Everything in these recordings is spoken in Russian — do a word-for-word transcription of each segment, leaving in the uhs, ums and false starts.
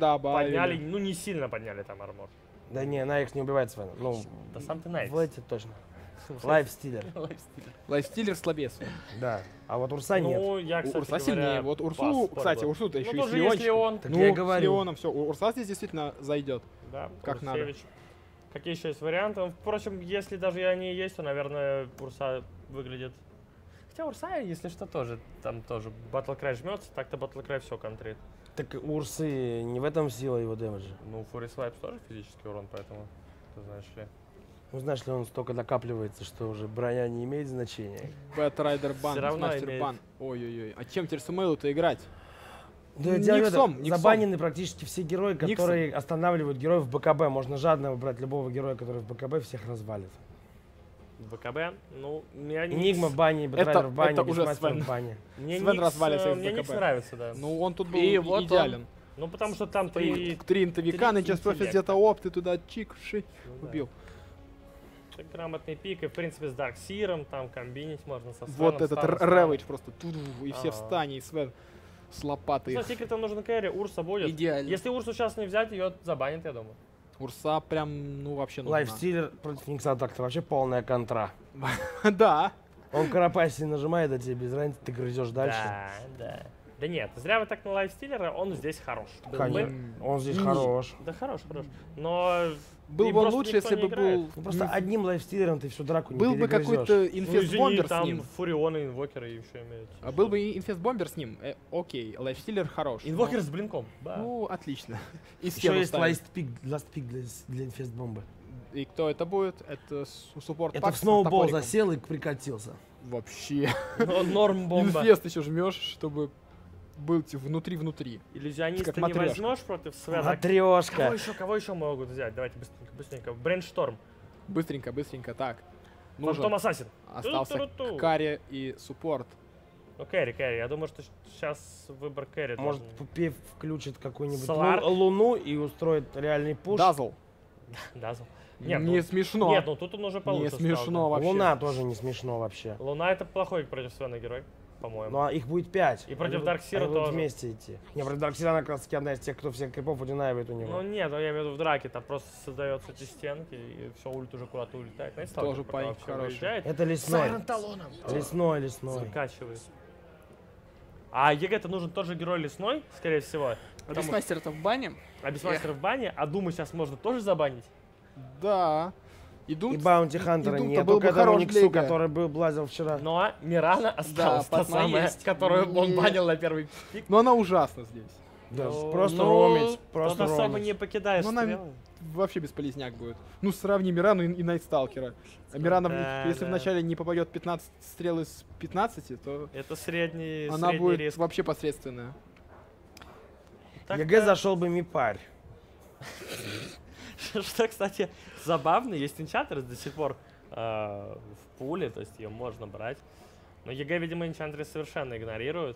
добавили. подняли, ну не сильно подняли там армор. Да не, Найкс не убивает Свена. Ну, Да сам ты Найкс. в эти точно. Лайфстилер. Лайфстилер слабее. Да. А вот Урса нет. Ну, я, кстати Урса говоря, сильнее. Вот Урсу, пас кстати, был. Урсу-то еще Ну, и с тоже есть Леончиком. Леон. Так Ну, я и с говорю. Леоном все. Урса здесь действительно зайдет. Да, Как надо. Урсевич. Какие еще есть варианты? Впрочем, если даже и они есть, то, наверное, Урса выглядит... Хотя Урса, если что, тоже, там тоже Battlecry жмется, так-то Battlecry все контрит. Так у Урсы не в этом сила его дэмэджа. Ну, Fury Swipes тоже физический урон, поэтому, ты знаешь ли. Ну, знаешь ли, он столько накапливается, что уже броня не имеет значения. Бэтрайдер бан, Всё равно мастер имеет. бан. Ой-ой-ой. А чем теперь Сумейлу-то играть? Да, дело в этом, Никсом, Никсом. забанены практически все герои, Никсом. которые останавливают героев в БКБ. Можно жадно выбрать любого героя, который в БКБ всех развалит. БКБ, ну, меня не... Энигма в бане, Бэтрайдер в бане, это уже Бисмастер Свен. в бане. Мне Свен Никс, развалится э, из мне Никс БКБ. нравится, да. Ну, он тут был И и- вот он. идеален. Ну, потому что там Три, три... три интовика, три Nature's Prophet интеллекта. где-то оп, ты туда чик, ши, Ну, да. убил. Это грамотный пик, и, в принципе, с Дарксиром там комбинить можно со Свеном. Вот этот Станом, Рэвидж просто, ту и все Ага. встань, и Свен с лопатой. Со секретом нужен кэрри, Урса будет. Идеально. Если Урсу сейчас не взять, ее забанят, я думаю. Урса прям, ну, вообще нужна. Лайфстилер против Никса так-то вообще полная контра. Да. Он карапаси нажимает, а тебе без разницы, ты грызешь дальше. Да, да. Да нет, зря вы так на лайфстиллера, он здесь хорош. Был Конечно. бы- Он здесь Не. хорош. Да хорош, хорош. Но... Был и бы он просто лучше, никто если не бы играет. был... Ну, просто одним лайфстилером ты всю драку не Был бы перегрызешь. какой-то Ну, инфест-бомбер извини, с там ним. фурионы, инвокеры еще имеют. А был бы инфест-бомбер с ним, э, окей, лайфстилер хорош. Инвокер с блинком. Да. Ну, отлично. И Еще стену есть ставит. лайстпик, ластпик для, для инфест-бомбы. И кто это будет? Это с- суппорт Это пак в с сноубол топориком. засел и прикатился. Вообще. Но норм бомба. Инфест еще жмешь, чтобы быть внутри-внутри. Иллюзиониста Как не матрешка. возьмешь против Свена. Матрешка. Кого еще, кого еще могут взять? Давайте быстренько, быстренько. Брейншторм. Быстренько, быстренько, так. Фантом Нужен. Ассасин. Остался Ту-ту-ту-ту. Карри и суппорт. Ну, Кэрри, Кэрри. Я думаю, что сейчас выбор Кэрри. Может, должен- Пупев включит какую-нибудь Солар? лу- луну и устроит реальный пуш. Дазл. Да, зал. Не Нет, ну- смешно. Нет, ну тут он уже получше Не стал, смешно да. вообще. Луна тоже не смешно вообще. Луна это плохой против Свена герой, по-моему. Ну а их будет пять. И против Они будут- Дарксира они будут тоже. вместе идти. Не, против Дарксира она как раз таки одна из тех, кто всех крипов удинаивает у него. Ну нет, ну, я имею в виду в драке, там просто создаются эти стенки, и все, ульт уже куда-то улетает. Знаете, Тоже Сталкер пока парень вообще хороший. выезжает, Это лесной. талоном Лесной, лесной. закачивает. А ЕГЭ-то нужен тоже герой лесной, скорее всего. потому что- Бисмастер-то в бане. А Бисмастер в бане, а Думу сейчас можно тоже забанить. Да. Идут. И Баунти Хантера Идут-то нет. был Только бы этого хорош Никсу, для ЕГЭ. который был блазил вчера. Ну а Мирана осталась та Патма самая, есть. которую он Не. банил на первый пик. Но она ужасна здесь. Да, Ну, просто ну, ромить. Тут Просто особо ромить. не покидаешь Ну, она стрелы. вообще бесполезняк будет. Ну, сравни Мирану и, и Найтсталкера. А Мирана, в- да, если да. вначале не попадет пятнадцать стрел из пятнадцати, то Это средний, она средний будет риск. вообще посредственная. Так-то- ЕГЭ зашел бы Мипарь. Что, кстати, забавно, есть Enchantress до сих пор э, в пуле, то есть ее можно брать. Но ЕГЭ, видимо, Enchantress совершенно игнорирует.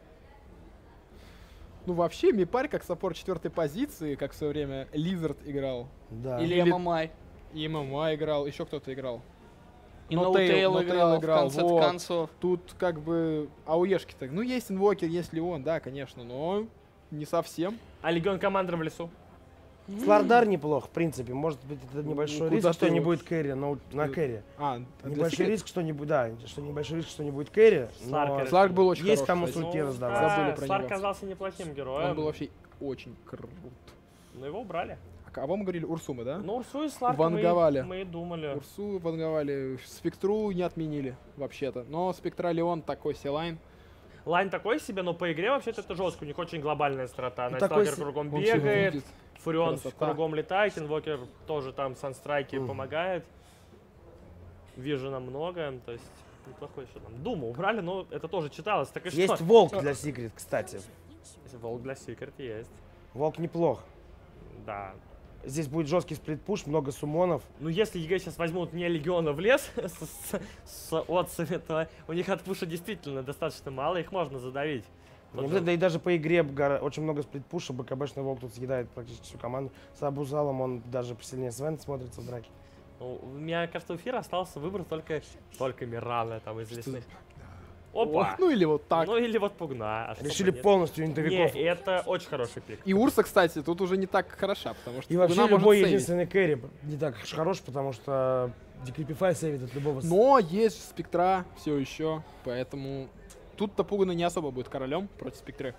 Ну, вообще, Мипарь как саппорт четвертой позиции, как в свое время Лизард играл. Да. Или Или- ММА. И ММА играл, еще кто-то играл. И Но Ноутейл Ноутейл играл, играл, в конце вот. концов. Тут как бы АОЕшки-то. Ну, есть инвокер, есть Леон, да, конечно, но не совсем. А Легион Командер в лесу? Слардар неплох, в принципе. Может быть, это небольшой куда риск, ты что не его- будет кэрри, но на Ты- кэрри. А, для Небольшой секрет- риск, что не будет, да, что небольшой риск, что не будет кэрри. но Сларкер. Сларк был очень Есть хороший, кому кстати. сульти раздавать. да, Забыли про Сларк него. казался неплохим Он героем, был вообще очень крут. но его убрали. А кого мы говорили? Урсумы, да? Ну, Урсу и Сларка мы, Ванговали. мы и думали. Урсу ванговали. Спектру не отменили, вообще-то. Но Спектра Леон такой селайн. Лайн такой себе, но по игре вообще-то это жестко. У них очень глобальная страта. Ну, такой Найсталкер се- кругом Он всё бегает, видит. Фурион Красота. кругом летает, Инвокер тоже там санстрайки Мгм. помогает. Вижена много, то есть неплохой что там. Думу убрали, но это тоже читалось. Так и Есть что? волк для секрет, кстати. Волк для Секрет есть. Волк неплох. Да. Здесь будет жесткий сплит-пуш, много сумонов. Ну, если ЕГЭ сейчас возьмут не Легиона в лес с, с, с отцами, то у них от пуша действительно достаточно мало, их можно задавить. Не Тот же- обязательно, да и даже по игре гора- очень много сплит-пуша, БКБшный волк тут съедает практически всю команду. С Абузалом он даже посильнее Свен смотрится в драке. Ну, у меня, кажется, у эфира остался выбор только, только Мирана там из лесных. Опа. Ох, ну или вот так. Ну или вот Пугна. А что Решили нет? полностью Не, интовиков. это очень хороший пик. И Урса, кстати, тут уже не так хороша, потому что И вообще Пугна может любой сейвить. единственный кэрри не так уж хорош, потому что Decrepify сейвит от любого... с- Но есть спектра все еще, поэтому тут-то Пугна не особо будет королем против спектры.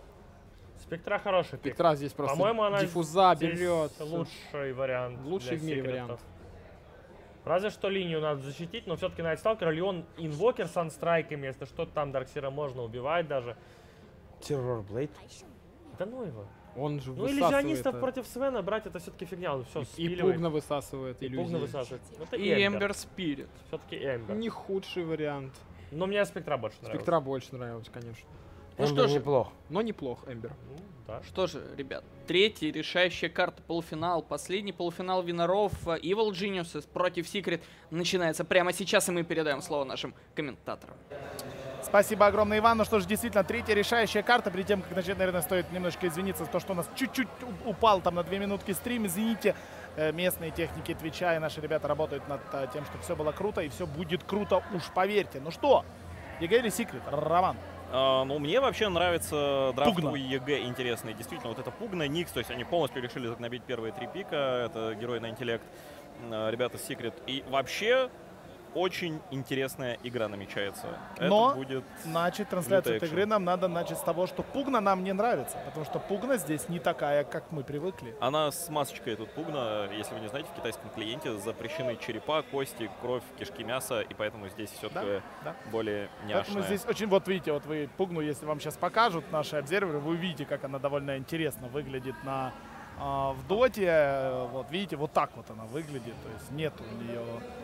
Спектра хороший пик. Спектра здесь просто По-моему, она диффуза здесь берет. лучший вариант. Лучший для в мире секретов. вариант. Разве что линию надо защитить, но все-таки Найтсталкер, Леон инвокер с анстрайками, если что, там Дарксира можно убивать даже. Террор Блейд. Да ну его. Он же Ну высасывает. иллюзионистов это. против Свена брать это все-таки фигня, он все И, и спиливает. Пугна высасывает И иллюзии. Пугна высасывает. Это И Эмбер Спирит. Все-таки Эмбер. Не худший вариант. Но мне Спектра больше нравится. Спектра больше нравилась, конечно. Ну Эмбер что ж, неплох. Но неплох, Эмбер. Ну, да. Что же, ребят, третья решающая карта полуфинал, последний полуфинал Виноров э, Evil Geniuses против Secret начинается прямо сейчас, и мы передаем слово нашим комментаторам. Спасибо огромное, Иван. Ну что ж, действительно, третья решающая карта. Перед тем, как начать, наверное, стоит немножко извиниться за то, что у нас чуть-чуть у- упал там на две минутки стрим. Извините, э, местные техники Твича и наши ребята работают над э, тем, чтобы все было круто, и все будет круто, уж поверьте. Ну что, ЕГЭ или Секрет? Роман? А, ну, мне вообще нравится драфт Пугна. у ЕГЭ интересный. Действительно, вот это Пугна, Никс, то есть они полностью решили загнобить первые три пика. Это герой на интеллект, а, ребята с Secret. И вообще очень интересная игра намечается. Но это будет... Начать трансляцию лютый этой игры нам надо начать с того, что Пугна нам не нравится, потому что Пугна здесь не такая, как мы привыкли. Она с масочкой тут Пугна. Если вы не знаете, в китайском клиенте запрещены черепа, кости, кровь, кишки, мясо. И поэтому здесь все Да, такое да. более Поэтому няшное. здесь очень, вот видите, вот вы Пугну, если вам сейчас покажут наши обзерверы, вы увидите, как она довольно интересно выглядит на а, в доте. Вот видите, вот так вот она выглядит, то есть нет у нее...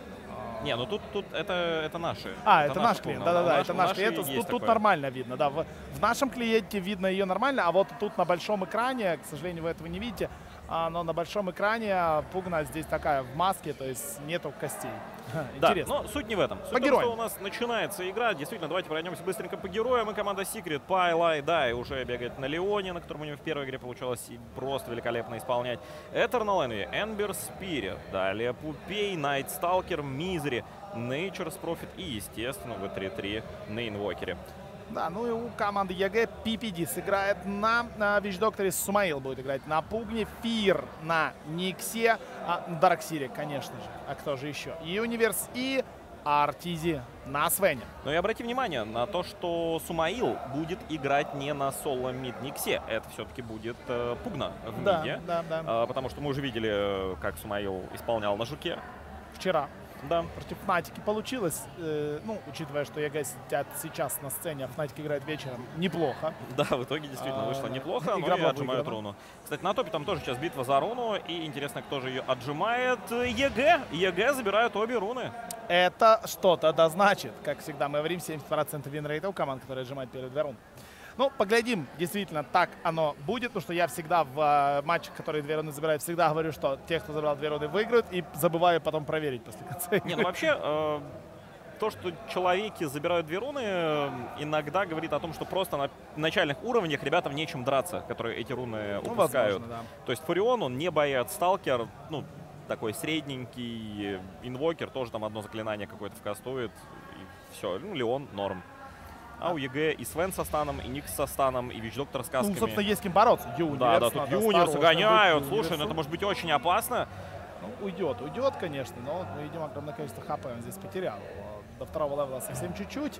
а, Не, ну тут, тут это, это наши. А, это, наша наш клиент, Пугна. да-да-да, У это у наш нашей клиент. есть Тут, тут такое. нормально видно, да. В, в нашем клиенте видно ее нормально, а вот тут на большом экране, к сожалению, вы этого не видите, а, но на большом экране Пугна здесь такая в маске, то есть нету костей. Да, Интересно. но суть не в этом. Суть По в том, героям. что у нас начинается игра. Действительно, давайте пройдемся быстренько по героям. И команда Secret, Пайлай, да, и уже бегает на Леоне, на котором у него в первой игре получалось и просто великолепно исполнять. Eternal Envy, Ember Spirit, далее Пупей, Night Stalker, Misery, Nature's Prophet и, естественно, ви три три на инвокере. Да, ну и у команды ЕГЭ пи пи ди сыграет на, на Вич-Докторе, Сумаил будет играть на Пугне, Фир на Никсе, а, Дарксире, конечно же, а кто же еще? Юниверс и Артизи на Свене. Но и обрати внимание на то, что Сумаил будет играть не на соло мид Никсе. Это все-таки будет э, Пугна в Да, миде. да, да. А, потому что мы уже видели, э, как Сумаил исполнял на Жуке. Вчера Да. против Фнатики получилось, э, ну, учитывая, что ЕГЭ сидят сейчас на сцене, а Фнатик играет вечером, неплохо. Да, в итоге действительно А, вышло неплохо, игра но и была отжимают выиграна. руну. Кстати, на топе там тоже сейчас битва за руну, и интересно, кто же ее отжимает. ЕГЭ! ЕГЭ забирают обе руны. Это что-то да значит. Как всегда мы говорим, семьдесят процентов винрейта у команд, которые отжимают перед две руны. Ну, поглядим, действительно, так оно будет, потому что я всегда в э, матчах, которые две руны забирают, всегда говорю, что те, кто забрал две руны, выиграют, и забываю потом проверить после конца игры. Не, ну вообще, э, то, что человеки забирают две руны, э, иногда говорит о том, что просто на начальных уровнях ребятам нечем драться, которые эти руны Ну, упускают. возможно, да. То есть Фурион, он не боец, Сталкер, ну, такой средненький, Инвокер, тоже там одно заклинание какое-то вкастует, и все. Ну, Леон норм. А у ЕГЭ и Свен со станом, и Никс со станом, и Вич-Доктор с касками. Ну, собственно, есть с кем бороться. Юниверс, Да, да, тут надо Юниверса осторожно гоняют. быть Слушай, ну Юниверсу. это может быть очень опасно. Ну, уйдет, уйдет, конечно, но мы видим огромное количество хп он здесь потерял. До второго левела совсем чуть-чуть.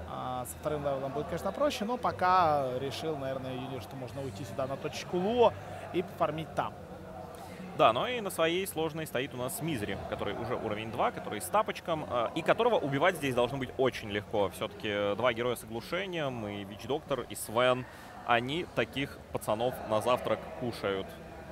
А со вторым левелом будет, конечно, проще, но пока решил, наверное, Юниверс, что можно уйти сюда на точку Луо и пофармить там. Да, но и на своей сложной стоит у нас Мизери, который уже уровень два, который с тапочком, э, и которого убивать здесь должно быть очень легко. Все-таки два героя с оглушением, и Вич-Доктор, и Свен, они таких пацанов на завтрак кушают.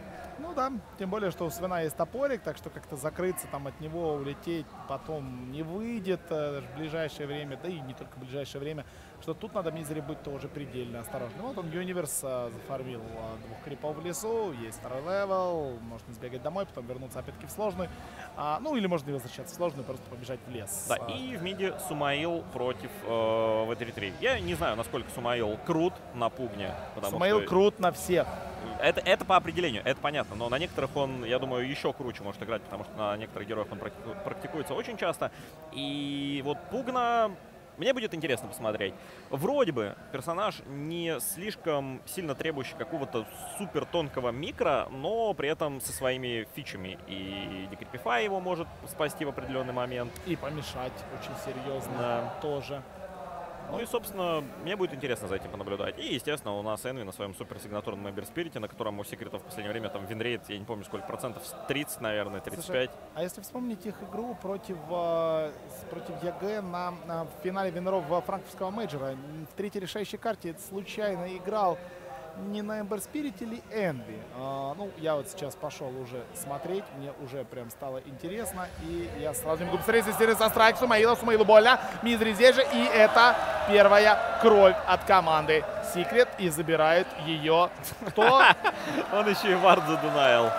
Ну да, тем более, что у Свена есть топорик, так что как-то закрыться там от него, улететь потом не выйдет э, в ближайшее время, да и не только в ближайшее время, что тут надо Мизери быть тоже предельно осторожным. Вот он Юниверс э, зафармил э, двух крипов в лесу, есть второй левел, можно сбегать домой, потом вернуться опять-таки в сложный, а, ну или можно не возвращаться в сложный, просто побежать в лес. Да, А, и в миде Сумаил против э, ви три три. Я не знаю, насколько Сумаил крут на Пугне. потому Сумаил что крут на всех. Это, это по определению, это понятно, но на некоторых он, я думаю, еще круче может играть, потому что на некоторых героях он практику- практикуется очень часто. И вот Пугна, Мне будет интересно посмотреть. Вроде бы персонаж не слишком сильно требующий какого-то супер тонкого микро, но при этом со своими фичами. И Decrepify его может спасти в определенный момент. И помешать очень серьезно Да. тоже. Ну и, собственно, мне будет интересно за этим понаблюдать. И, естественно, у нас Энви на своем суперсигнатурном Эмбер Спирите, на котором у Секретов в последнее время там винрейт, я не помню сколько процентов, тридцать, наверное, тридцать пять. Слушай, а если вспомнить их игру против, э, с- против ЕГЭ на, на в финале Виноров франкфуртского мейджора, в третьей решающей карте случайно играл не на Эмбер Спирите или Энви. А, ну, я вот сейчас пошел уже смотреть, мне уже прям стало интересно, и я сразу не могу посмотреть, если со страйк Сумаила, Сумаилу больно, Мизри здесь же, и это первая кровь от команды Secret, и забирает ее кто? Он еще и вард задунаил.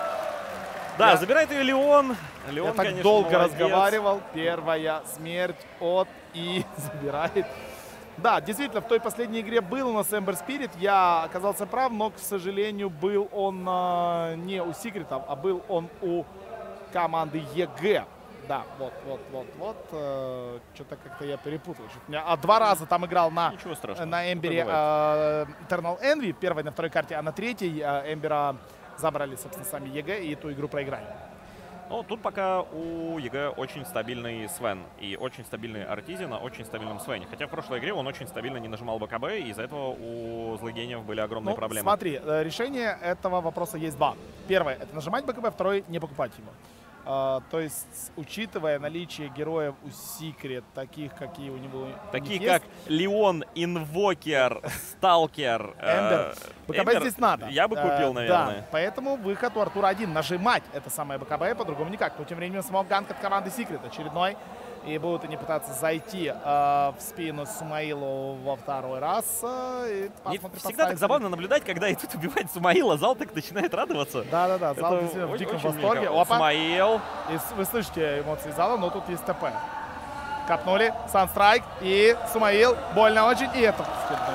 Да, Я- забирает ее Леон. Леон, Я так конечно, долго молодец. разговаривал. Первая смерть от и забирает. Да, действительно, в той последней игре был у нас Эмбер Спирит. Я оказался прав, но, к сожалению, был он а, не у Секретов, а был он у команды ЕГЭ. Да, вот, вот, вот, вот. э, Что-то как-то я перепутал. Что-то у меня- а два раза там играл на, Ничего страшного. на Эмбере Такое бывает. э, Eternal Envy, первой на второй карте, а на третьей э, Эмбера забрали, собственно, сами ЕГЭ и эту игру проиграли. Ну, тут пока у ЕГЭ очень стабильный Свен и очень стабильный Артизи на очень стабильном Свене. Хотя в прошлой игре он очень стабильно не нажимал БКБ, и из-за этого у злыгениев были огромные Ну, проблемы. смотри, э, решение этого вопроса есть два. Первое — это нажимать БКБ, второе — не покупать его. А, то есть, учитывая наличие героев у Secret, таких, какие у него у них Такие есть, как Леон, Инвокер, Сталкер. э, Эмбер. БКБ Эмбер здесь надо. Я бы купил, Э, наверное. Да, поэтому выход у Артура один — нажимать это самое БКБ, по-другому никак. Но тем временем смог-ганк от команды Secret очередной. И будут они пытаться зайти э, в спину Сумаилу во второй раз. э, и Мне посмотрим, всегда так подставится ли. забавно наблюдать, когда идут убивать Сумаила, зал так начинает радоваться. Да-да-да, зал Это действительно в очень- диком очень восторге. мило. Опа. Сумаил. И с- вы слышите эмоции зала, но тут есть ТП. Капнули, Санстрайк и Сумаил. Больно очень. И это...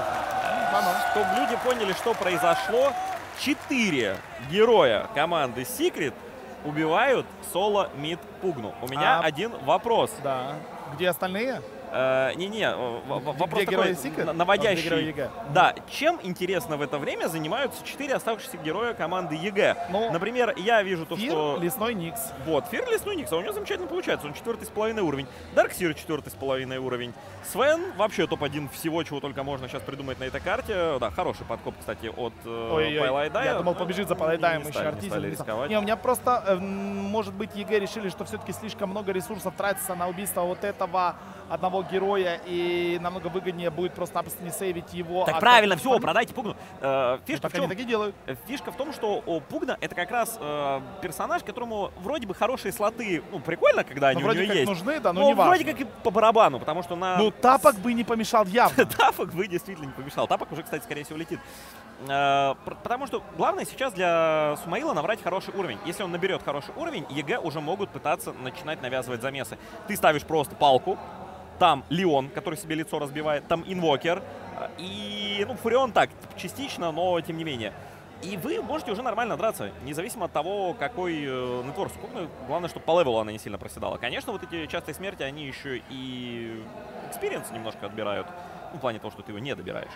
Чтобы люди поняли, что произошло, четыре героя команды Secret убивают соло мид Пугну. У меня А- один вопрос. Да. Где остальные? Э, Не-не, э, в- в- вопрос Где герои такой Secret? н- А, где наводящий. герои ЕГЭ? Да, чем, интересно, в это время занимаются четыре оставшихся героя команды ЕГЭ? Ну, Например, я вижу то, Фир, что... Лесной Никс. Вот, Фир Лесной Никс, а у него замечательно получается. Он четвертый с половиной уровень. Дарксир четвертый с половиной уровень. Свен вообще топ один всего, чего только можно сейчас придумать на этой карте. Да, хороший подкоп, кстати, от э, Ой-ой-ой, Пайлайдая. я думал, но побежит за не Пайлайдаем стали- еще не Артизин. стали не рисковать. Не, у меня просто, э, м, может быть, ЕГЭ решили, что все-таки слишком много ресурсов тратится на убийство вот этого одного героя, и намного выгоднее будет просто-напросто не сейвить его. Так а правильно, как-то все, спамить. продайте Пугну. Э, Ну, фишка, так в они чем, так и делают. фишка в том, что о, Пугна это как раз э, персонаж, которому вроде бы хорошие слоты, ну, прикольно, когда они Ну, у вроде него как есть. нужны, да, но Но не важно. вроде как и по барабану, потому что на... Ну, тапок бы не помешал явно. Тапок вы действительно не помешал. Тапок уже, кстати, скорее всего, летит. Э, пр- Потому что главное сейчас для Сумаила набрать хороший уровень. Если он наберет хороший уровень, ЕГЭ уже могут пытаться начинать навязывать замесы. Ты ставишь просто палку, там Леон, который себе лицо разбивает, там Инвокер, э, и, ну, Фурион так, частично, но тем не менее. И вы можете уже нормально драться, независимо от того, какой э, нетворк. Главное, чтобы по левелу она не сильно проседала. Конечно, вот эти частые смерти, они еще и экспириенс немножко отбирают. Ну, в плане того, что ты его не добираешь.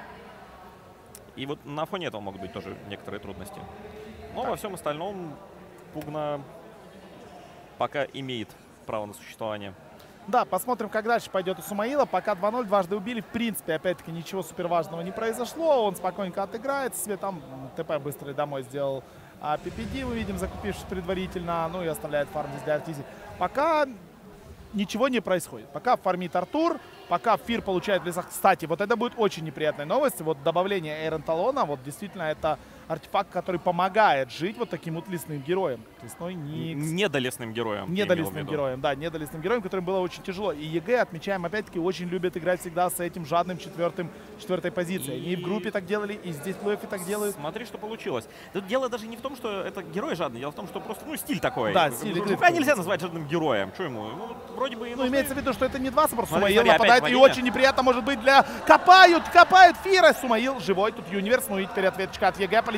И вот на фоне этого могут быть тоже некоторые трудности. Но во всем остальном Пугна пока имеет право на существование. Да, посмотрим, как дальше пойдет у Сумаила. Пока два ноль, дважды убили. В принципе, опять-таки, ничего супер важного не произошло. Он спокойненько отыграется себе. Там м, ТП быстрый домой сделал а, пи пи ди, мы видим, закупившись предварительно. Ну и оставляет фарм здесь для Артизи. Пока ничего не происходит. Пока фармит Артур, пока Фир получает в лесах. Кстати, вот это будет очень неприятная новость. Вот добавление Эйрон Талона, вот действительно это артефакт, который помогает жить вот таким вот лесным героем. Лесной Никс. Недолесным героем. я имел в Недолесным виду. героем, да, недолесным героем, которым было очень тяжело. И ЕГЭ, отмечаем, опять-таки, очень любят играть всегда с этим жадным четвертым, четвертой позицией. Они и в группе так делали, и здесь в плей-оффе так делают. Смотри, что получилось. Тут дело даже не в том, что это герой жадный, дело в том, что просто, ну, стиль такой. Да, стиль игры Жука такой. нельзя назвать жадным героем. Что ему? Ну, вроде бы... и Ну, нужны- имеется в виду, что это не два саппорта. Смотри, Сумаил смотри, нападает, опять и падение. очень неприятно может быть для... Копают, копают Фира. Сумаил живой, тут Юниверс, ну и теперь ответочка от ЕГЭ полетит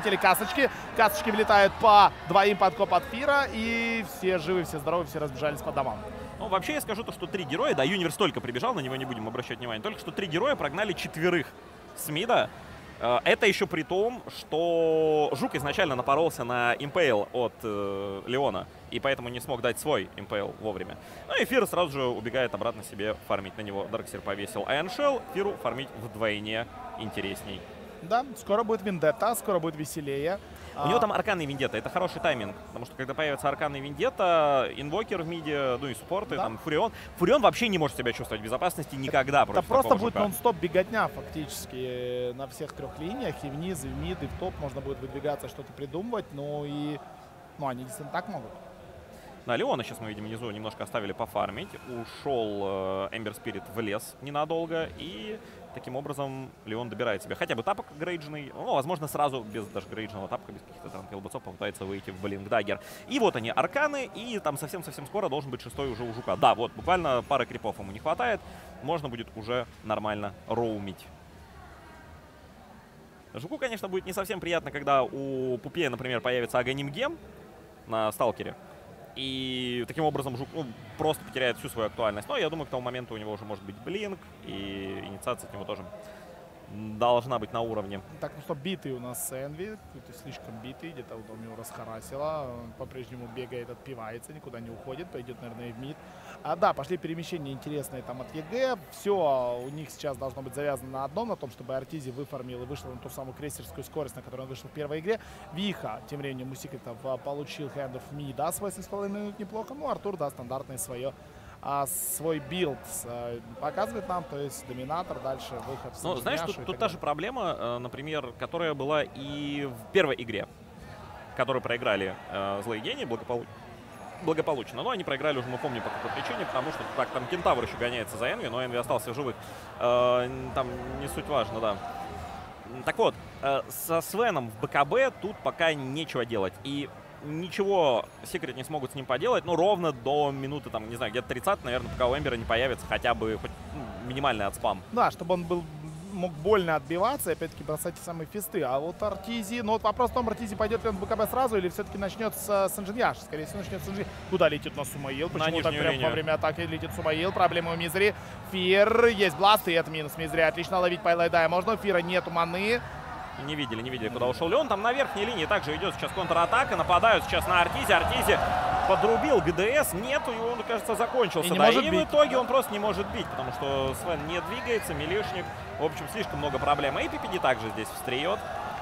полетели касочки. Касочки влетают по двоим подкоп от Фира. И все живы, все здоровы, все разбежались по домам. Ну, вообще я скажу то, что три героя, да, Юниверс только прибежал, на него не будем обращать внимание, только что три героя прогнали четверых с мида. Это еще при том, что Жук изначально напоролся на импейл от э, Леона, и поэтому не смог дать свой импейл вовремя. Ну и Фир сразу же убегает обратно себе фармить. На него Дарксир повесил Iron Shell, Фиру фармить вдвойне интересней. Да, скоро будет Вендетта, скоро будет веселее. У него там Арканный Вендетта, это хороший тайминг, потому что когда появится Арканный Вендетта, инвокер в миде, ну и суппорты, да. Там Фурион. Фурион вообще не может себя чувствовать в безопасности никогда. Это просто будет нон-стоп беготня фактически на всех трех линиях, и вниз, и в мид, и в топ можно будет выдвигаться, что-то придумывать, но и, ну, они действительно так могут. Да, Леона сейчас мы видим внизу немножко оставили пофармить. Ушел Эмбер Спирит в лес ненадолго, и таким образом Леон добирает себе хотя бы тапок грейджный. Ну, возможно, сразу без даже грейджного тапка, без каких-то там килбоцов попытается выйти в Блинкдаггер. И вот они, арканы, и там совсем-совсем скоро должен быть шестой уже у Жука. Да, вот, буквально пары крипов ему не хватает. Можно будет уже нормально роумить. Жуку, конечно, будет не совсем приятно, когда у Пупея, например, появится Аганим Гем на Сталкере. И таким образом Жук, ну, просто потеряет всю свою актуальность. Но я думаю, к тому моменту у него уже может быть Блинк, и инициация от него тоже должна быть на уровне. Так, ну что, битый у нас Энви, какой-то слишком битый, где-то вот он его расхарасило. Он по-прежнему бегает, отпивается, никуда не уходит, пойдет, наверное, и в мид. А да, пошли перемещения интересные там от ЕГЭ. Все у них сейчас должно быть завязано на одном, на том, чтобы Артизи выфармил и вышел на ту самую крейсерскую скорость, на которую он вышел в первой игре. Виха, тем временем у Секретов получил хендов мида с восемь с половиной минут неплохо. Ну, Артур, да, стандартное свое. А свой билд а, показывает нам, то есть доминатор, дальше выход. Ну, знаешь, тут, тут та же проблема, э, например, которая была и в первой игре, которую проиграли э, злые гении благополу... благополучно. Но они проиграли уже, мы помним, по какой причине, потому что так, там Кентавр еще гоняется за Энви, но Энви остался в живых. Э, там не суть важно, да. Так вот, э, со Свеном в БКБ тут пока нечего делать. И ничего Секрет не смогут с ним поделать, ну, ровно до минуты, там, не знаю, где-то тридцать, наверное, пока у Эмбера не появится хотя бы хоть, ну, минимальный отспам. Да, чтобы он был, мог больно отбиваться и, опять-таки, бросать те самые фисты. А вот Артизи, ну, вот вопрос в том, Артизи пойдет ли он в БКБ сразу или все-таки начнет с, с Инженьяш. Скорее всего, начнет с Инженьяш. Куда летит на Сумаил? Почему так прям во время атаки летит Сумаил? Проблема у Мизери. Фир, есть бласт, и это минус Мизери. Отлично ловить Пайлайдая можно. У Фира нету маны. Не видели, не видели, куда ушел Леон. Там на верхней линии также идет сейчас контратака. Нападают сейчас на Артизи. Артизи подрубил ГДС. Нету, и он, кажется, закончился. И, не да, может и бить. в итоге он просто не может бить, потому что Свен не двигается, милишник. В общем, слишком много проблем. И Пипиди также здесь встреет.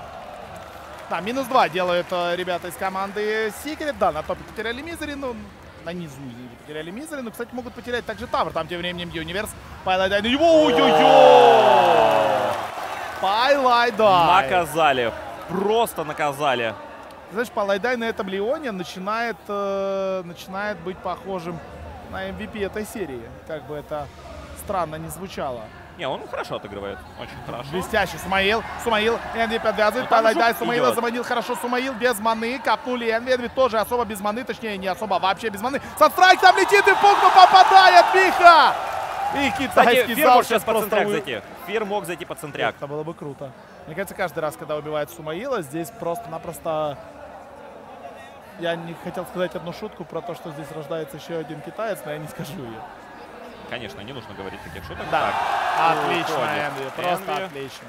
Да, минус два делают э, ребята из команды Секрет. Да, на топе потеряли Мизери, ну, на низу, извините, потеряли Мизери. Но, кстати, могут потерять также Тавр. Там тем временем Юниверс. Пайлайдай на него. Ой-ой-ой! Пайлайдай. Наказали. Просто наказали. Знаешь, Пайлайдай на этом Леоне начинает, э, начинает быть похожим на эм ви пи этой серии. Как бы это странно не звучало. Не, он хорошо отыгрывает. Очень хорошо. Блестящий. Сумаил. Сумаил. Энви подвязывает. Пайлайдай. Сумаила заманил хорошо. Сумаил без маны. Капнули Энви. Энви тоже особо без маны. Точнее, не особо, вообще без маны. Санстрайк там летит и Пугну попадает. Виха! И китайский Фир зал мог сейчас сейчас под просто... центряк вы- зайти. Фир мог зайти под центряк. Это было бы круто. Мне кажется, каждый раз, когда убивает Сумаила, здесь просто-напросто... Я не хотел сказать одну шутку про то, что здесь рождается еще один китаец, но я не скажу ее. Конечно, не нужно говорить таких шуток. Да. Так, Отлично, уходит Энви. Просто Энви. отлично.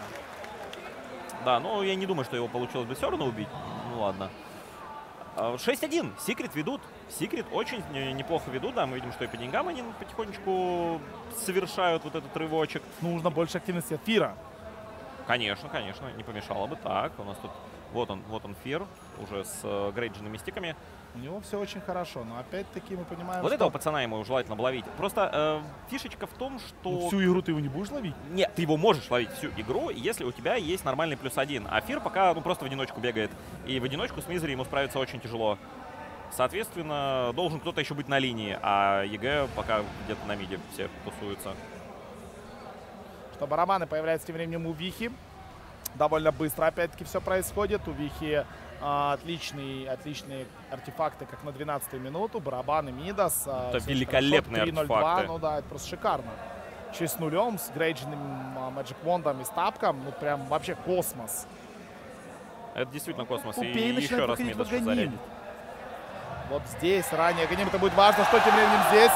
Да, ну я не думаю, что его получилось бы все равно убить. Ну ладно. А, шесть один. Секрет ведут. Секрет очень не- неплохо ведут. Да, мы видим, что и по деньгам они потихонечку совершают вот этот рывочек. Нужно больше активности от Фира. Конечно, конечно, не помешало бы. Так, у нас тут... Вот он, вот он Фир, уже с э, грейдженными стиками. У него все очень хорошо, но опять-таки мы понимаем, Вот что... этого пацана ему желательно бы ловить. Просто э, фишечка в том, что... Ну, всю игру ты его не будешь ловить? Нет, ты его можешь ловить всю игру, если у тебя есть нормальный плюс один. А Фир пока ну, просто в одиночку бегает. И в одиночку с Мизери ему справиться очень тяжело. Соответственно, должен кто-то еще быть на линии, а ЕГЭ пока где-то на миде все тусуются. Что барабаны появляются тем временем у Вихи. Довольно быстро опять-таки все происходит. У Вихи а, отличные, отличные артефакты, как на двенадцатую минуту. Барабаны Мидас. А, Это всё великолепные хорошо. три ноль два, артефакты. ну да, это просто шикарно. Еще и с нулем, с грейдженным а, Magic Wand'ом и с тапком. Ну прям вообще космос. Это действительно космос. И Пупей еще начинает раз выходить в Мидас Аганим. зарядит. Вот здесь ранее Аганим, это будет важно, что тем временем здесь.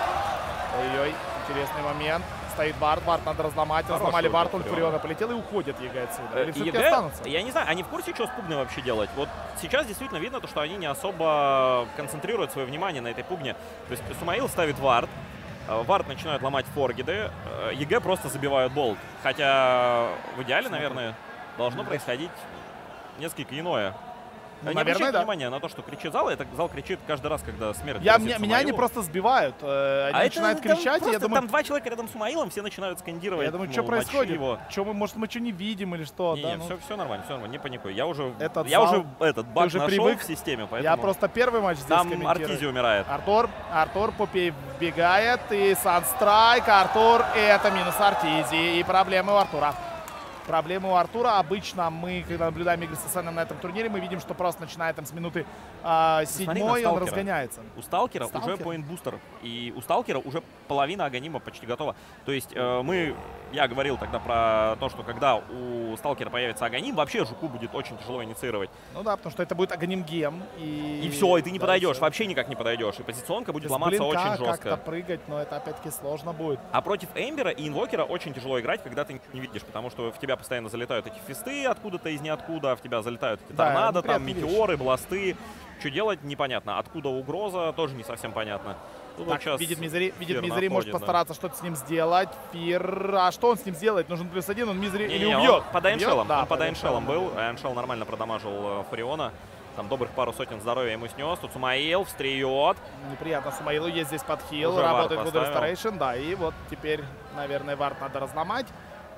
Ой-ой, интересный момент. Стоит Вард, Вард надо разломать. Хороший Разломали удар Вард, он Фуриона. Фуриона полетел и уходит ЕГЭ отсюда. Или Э, все-таки ЕГЭ, останутся? я не знаю, они в курсе, что с Пугной вообще делать? Вот сейчас действительно видно, то, что они не особо концентрируют свое внимание на этой Пугне. То есть Сумаил ставит Вард, э, Вард начинает ломать форгиды, э, ЕГЭ просто забивают болт. Хотя в идеале, наверное, должно происходить несколько иное. Ну, не наверное, обращайте да. внимания на то, что кричит зал, это зал кричит каждый раз, когда смерть Я, грозит меня, меня они Сумаилу. просто сбивают. э, Они А начинают это, там кричать, и я просто думаю, там два человека рядом с Умаилом, все начинают скандировать. я думаю, мол, что мочи происходит? его. Чё мы, может, мы что не видим или что? Не, да, не, ну, все, все нормально, все нормально, не паникуй. Я уже, Этот я зал, уже этот баг уже нашел привык. в системе, поэтому Я просто первый матч здесь там комментирую. Артизи умирает. Артур, Артур, Пупей вбегает, и Санстрайк, Артур, и это минус Артизи, и проблемы у Артура. Проблемы у Артура. Обычно мы, когда наблюдаем игры с СН на этом турнире, мы видим, что просто начиная там с минуты а, Посмотри седьмой, на он Сталкера. разгоняется. У Сталкера Сталкер? уже поинт-бустер, и у Сталкера уже половина Аганима почти готова. То есть э, мы, я говорил тогда про то, что когда у Сталкера появится Аганим, вообще Жуку будет очень тяжело инициировать. Ну да, потому что это будет Аганим Гем. И, И все, и ты не да, подойдешь, всё. вообще никак не подойдешь. И позиционка будет Без ломаться блинка очень как-то жестко. прыгать, но это опять-таки сложно будет. А против Эмбера и Инвокера очень тяжело играть, когда ты ничего не видишь, потому что в тебя постоянно залетают эти фисты откуда-то из ниоткуда, в тебя залетают эти Да, торнадо, там неприятная вещь. метеоры, бласты. Что делать, непонятно. Откуда угроза, тоже не совсем понятно. Тут вот Так, сейчас видит Мизери, видит Фир Мизери, может находит, да. постараться что-то с ним сделать. Фир, а что он с ним сделает? Нужен плюс один, он Мизери или Не-не, он убьет? под Айншеллом, Да, он под Айншеллом был. был. Айншелл нормально продамажил э, Фуриона. Там добрых пару сотен здоровья ему снес. Тут Сумаил встреет. Неприятно Сумаилу, есть здесь подхил, Уже работает вард Good поставил. Restoration, да, и вот теперь, наверное, вард надо разломать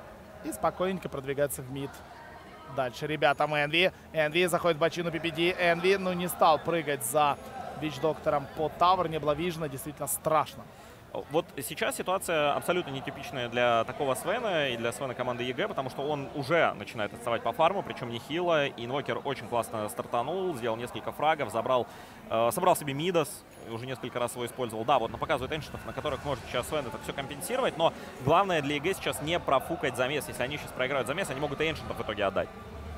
и спокойненько продвигаться в мид. Дальше ребятам Энви. Энви заходит в бочину пи пи ди. Энви, ну, не стал прыгать за Вич-доктором по тавр, не было вижено, действительно страшно. Вот сейчас ситуация абсолютно нетипичная для такого Свена и для Свена команды ЕГЭ, потому что он уже начинает отставать по фарму, причем нехило. И Инвокер очень классно стартанул, сделал несколько фрагов, забрал, э, собрал себе Мидас, уже несколько раз его использовал. Да, вот показывает эншитов, на которых может сейчас Свен это все компенсировать, но главное для ЕГЭ сейчас не профукать замес. Если они сейчас проиграют замес, они могут и эншитов в итоге отдать.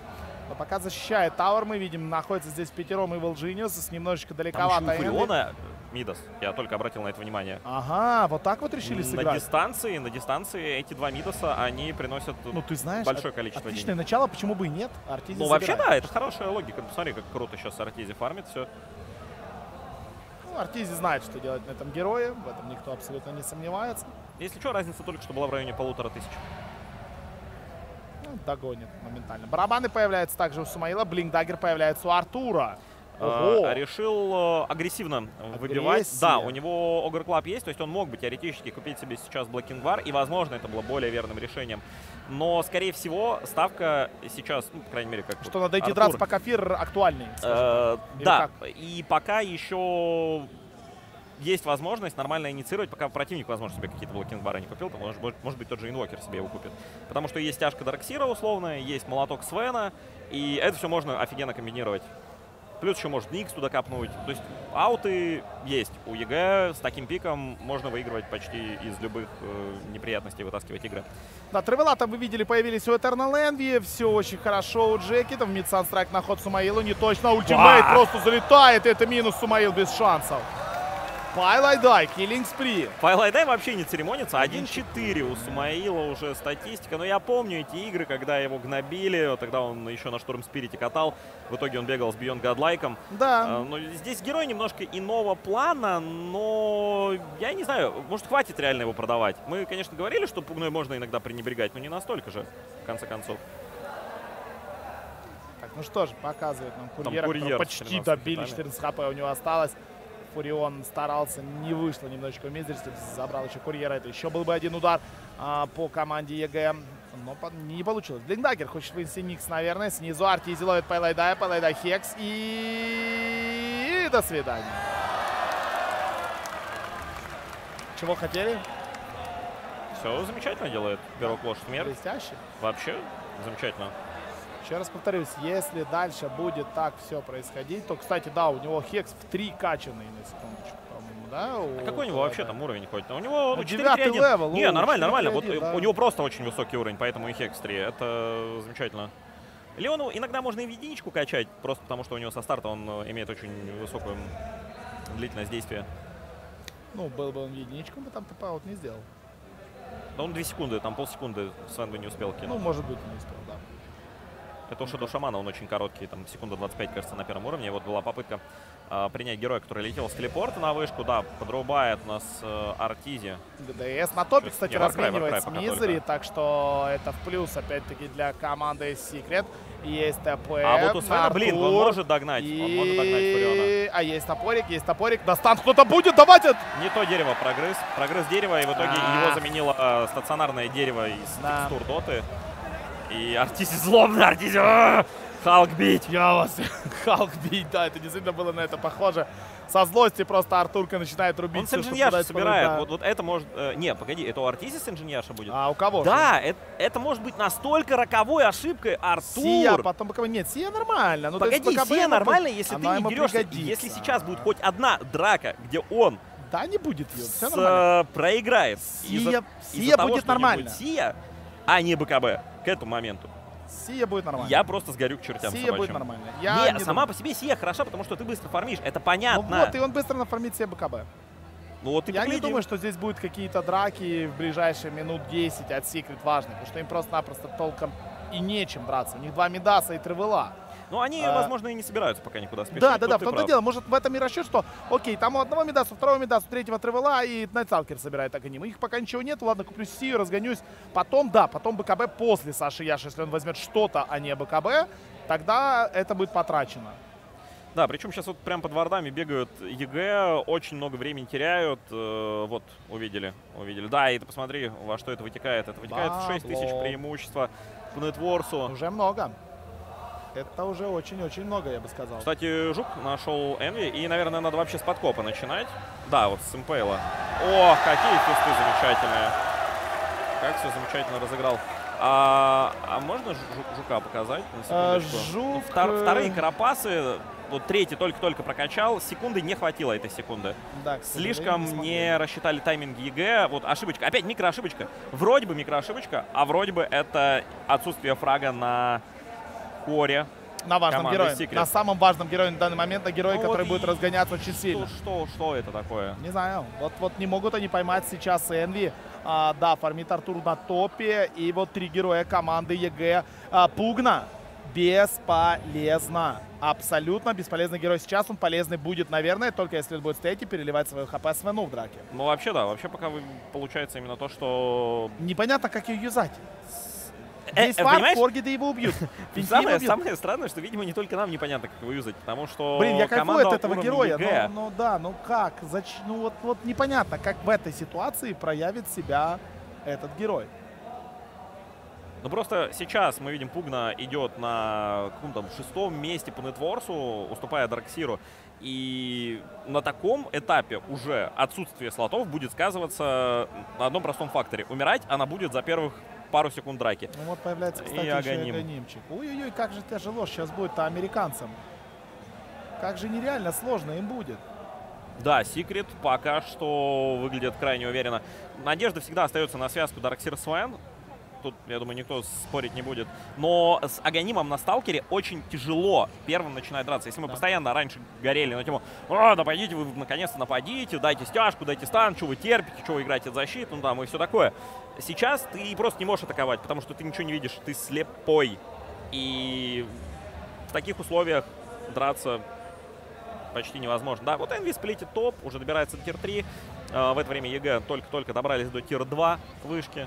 Но пока защищает тавр, мы видим, находится здесь пятером Evil Genius, с немножечко Там далековато еще у Энви. Фуриона Мидас, я только обратил на это внимание. Ага, вот так вот решили На сыграть. дистанции, на дистанции эти два Мидаса, они приносят Ну, ты знаешь, большое от- количество отличное денег. начало, почему бы и нет? Артизи Ну, вообще, забирает. да, это хорошая логика. Посмотри, как круто сейчас Артизи фармит все. Ну, Артизи знает, что делать на этом герое, в этом никто абсолютно не сомневается. Если что, разница только что была в районе полутора тысяч. Ну, догонит моментально. Барабаны появляются также у Сумаила, Блинк-даггер появляется у Артура. Ого! А, решил э, агрессивно выбивать. Агрессия. Да, у него Огр Клаб есть, то есть он мог бы теоретически купить себе сейчас Блэкингвар, и, возможно, это было более верным решением. Но, скорее всего, ставка сейчас, ну, по крайней мере, как Что надо идти Артур, драться, пока Фир актуальный. э, Или да, и пока еще есть возможность нормально инициировать, пока противник, возможно, себе какие-то блокингбары не купил, то, может, быть- может быть, тот же Инвокер себе его купит. Потому что есть тяжка Дарксира условная, есть молоток Свена, и это все можно офигенно комбинировать. Плюс еще может Никс туда капнуть. То есть ауты есть. У ЕГЭ с таким пиком можно выигрывать почти из любых э, неприятностей, вытаскивать игры. Да, Тревела там вы видели, появились у Eternal Envy. Все очень хорошо у Джеки. Там мид Санстрайк на ход Сумаилу. Не точно. Ультимейт Ба! просто залетает. Это минус Сумаил без шансов. Пайлайдай, киллинг спри. Файлайдай вообще не церемонится. один четыре у Сумаила уже статистика. Но я помню эти игры, когда его гнобили. Вот тогда он еще на Штурм Спирите катал. В итоге он бегал с Beyond Godlike'ом. Да. А, но здесь герой немножко иного плана, но я не знаю, может, хватит реально его продавать. Мы, конечно, говорили, что Пугной можно иногда пренебрегать, но не настолько же, в конце концов. Так, ну что ж, показывает нам курьера, курьер которого с почти тринадцатью добили. хитами. четырнадцать хп у него осталось. Фурион старался, не вышло немножечко в мизер, забрал еще курьера. Это еще был бы один удар а, по команде ЕГЭ. Но по- не получилось. Блиндагер хочет вынести Никс, наверное. Снизу Артизи ловит Пайлайдая. Пайлайдай Хекс. И... и до свидания. Чего хотели? Все замечательно делает Пирог Лошадь Смерть. Блестяще. Вообще замечательно. Еще раз повторюсь, если дальше будет так все происходить, то, кстати, да, у него Хекс в три качанный, на секундочку, по-моему, да? А какой у него вообще там уровень ходит? У него Ну, четыре девятый три один. левел, Не, ну, нормально, нормально. Вот четыре три один, э, да. у него просто очень высокий уровень, поэтому и Хекс три. Это замечательно. Леону иногда можно и в единичку качать, просто потому что у него со старта он имеет очень высокую длительность действия. Ну, был бы он в единичку, бы там тэп-аут не сделал. Да он две секунды, там полсекунды Свен бы не успел кинуть. Ну, может быть, не успел, да. Это у Шадоу Шамана, он очень короткий, там секунда двадцать пять, кажется, на первом уровне. Вот была попытка э, принять героя, который летел с телепорта на вышку. Да, подрубает у нас э, Артизи. ГДС на топе, кстати, Не, Warcry, разменивает с Warcry пока Мизери, только. так что это в плюс, опять-таки, для команды Secret. Есть ТП. А вот у Свена, блин, он может догнать, и... он может догнать Фуриона. А есть топорик, есть топорик. Достант кто-то будет давать это. Не то дерево прогрыз, прогрыз дерево, и в итоге А. его заменило э, стационарное дерево из Да. текстур доты. И Артизи злобно, Артизи! а! Халк бить! Я вас Халк бить, да, это действительно было на это похоже. Со злости просто Артурка начинает рубить. Он с всё, что инженерши попадает под руку, собирает. да. Вот, вот это может... э, не, погоди, это у Артизи с инженерша будет? А у кого? Да, это, это может быть настолько роковой ошибкой, Артур. Сия, потом БКБ. Нет, Сия нормально. Ну, то есть Погоди, БКБ Сия ему- нормально, если ты она не ему берешься. пригодится. Если сейчас будет хоть одна драка, где он Да, не будет ее. Все с, нормально. э, проиграет. Сия- из-за- Сия из-за того, будет что не нормально. Сия, а не БКБ к этому моменту. Сия будет нормально. Я просто сгорю к чертям Сия собачьим. будет нормально. Я не, не сама думаю. по себе Сия хороша, потому что ты быстро фармишь. Это Ну понятно. вот, и он быстро нафармит себе БКБ. Ну вот и Я не поглядим. думаю, что здесь будут какие-то драки в ближайшие минут десять от Secret важные, потому что им просто-напросто толком и нечем драться. У них два Мидаса и Тревела. Ну они, А, возможно, и не собираются пока никуда спешить. Да, да, тут да, в ты том-то прав. дело. Может, в этом и расчет, что, окей, там у одного Мидаса, у второго Мидаса, у третьего Тревела и Найтсталкер собирает Аганим. У них пока ничего нет, ладно, куплю Сию, разгонюсь. Потом, да, потом БКБ после Саши Яши, если он возьмет что-то, а не БКБ, тогда это будет потрачено. Да, причем сейчас вот прям под вардами бегают ЕГЭ, очень много времени теряют. Э, вот, увидели, увидели. Да, и ты посмотри, во что это вытекает. Это вытекает в шесть тысяч Бабло. преимущества по нетворсу. Уже много. Это уже очень-очень много, я бы сказал. Кстати, Жук нашел Энви, и, наверное, надо вообще с подкопа начинать. Да, вот с Импейла. Ох, какие фисты замечательные. Как все замечательно разыграл. А, а можно жук, Жука показать? На А, секундочку? Жук, Ну, втор- э, вторые карапасы, вот третий только-только прокачал, секунды не хватило этой секунды. Да, к сожалению, Слишком смогли. не рассчитали тайминг ЕГЭ. Вот ошибочка. Опять микроошибочка. Вроде бы микроошибочка, а вроде бы это отсутствие фрага на коре. На важном команды герое. Secret. На самом важном герое на данный момент, на герое, Ну который вот будет и разгоняться очень Что, сильно. что, что это такое? Не знаю. Вот, вот не могут они поймать сейчас Энви. А, да, фармит Артур на топе. И вот три героя команды ЕГЭ. А, Пугна бесполезно. Абсолютно бесполезный герой сейчас. Он полезный будет, наверное, только если он будет стоять и переливать свою хп Свену в драке. Ну, вообще, да. Вообще, пока вы, получается именно то, что... Непонятно, как ее юзать. Э, Здесь э, фарм, понимаешь? Форги, да его убьют. Финти его Самое, убьют. самое странное, что, видимо, не только нам непонятно, как его юзать, потому что Блин, я кайфую команда от этого уровня героя, ЕГЭ, но, ну да, ну как, зач... ну вот, вот непонятно, как в этой ситуации проявит себя этот герой. Ну просто сейчас мы видим, Пугна идет на каком-то там шестом месте по нетворсу, уступая Дарксиру. И на таком этапе уже отсутствие слотов будет сказываться на одном простом факторе. Умирать она будет за первых пару секунд драки. Ну вот появляется, И кстати, еще Аганим. Аганимчик. Ой-ой-ой, как же тяжело сейчас будет-то американцам. Как же нереально сложно им будет. Да, Секрет пока что выглядит крайне уверенно. Надежда всегда остается на связку Дарксир Свен. Тут, я думаю, никто спорить не будет. Но с Аганимом на сталкере очень тяжело первым начинать драться. Если мы Да. постоянно раньше горели на тему, а, нападите, вы наконец-то нападите, дайте стяжку, дайте стан, что вы терпите, что вы играете в защиту, ну там и все такое. Сейчас ты просто не можешь атаковать, потому что ты ничего не видишь, ты слепой. И в таких условиях драться почти невозможно. Да, вот Энви сплитит топ, уже добирается до тир три. А, в это время ЕГЭ только-только добрались до тир два вышки.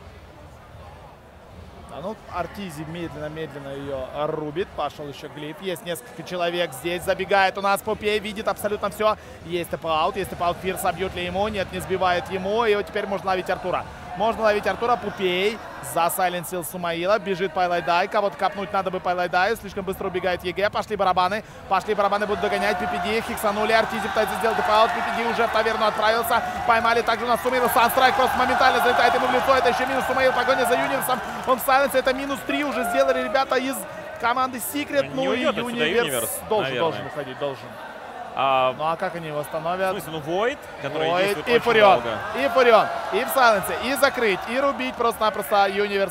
А ну, Артизи медленно-медленно ее рубит. Пошел еще глиф. Есть несколько человек здесь. Забегает у нас Пупей. Видит абсолютно все. Есть тэп-аут. Есть тэп-аут. Фирс обьют ли ему? Нет, не сбивает ему. И вот теперь можно ловить Артура. Можно ловить Артура. Пупей засайленсил Сумаила. Бежит Пайлайдай. Кого-то капнуть надо бы Пайлайдаю. Слишком быстро убегает ЕГЭ. Пошли барабаны. Пошли барабаны. Будут догонять. пи пи ди. Хиксанули. Артизи пытается сделать тэп-аут. пи пи ди уже в таверну отправился. Поймали также у нас Сумаила. Санстрайк просто моментально залетает ему в лицо. Это еще минус Сумаил. Погоня за Юниверсом. Он в сайленсе. Это минус три уже сделали ребята из команды Secret. Не Ну и уйдет отсюда Юниверс Юниверс, должен, наверное. должен уходить. Должен. А, Ну а как они его в остановят? смысле, ну Void, который Ой, действует и очень Фурион, долго. и Фурион, и в сайленсе, и закрыть, и рубить просто-напросто Юниверса.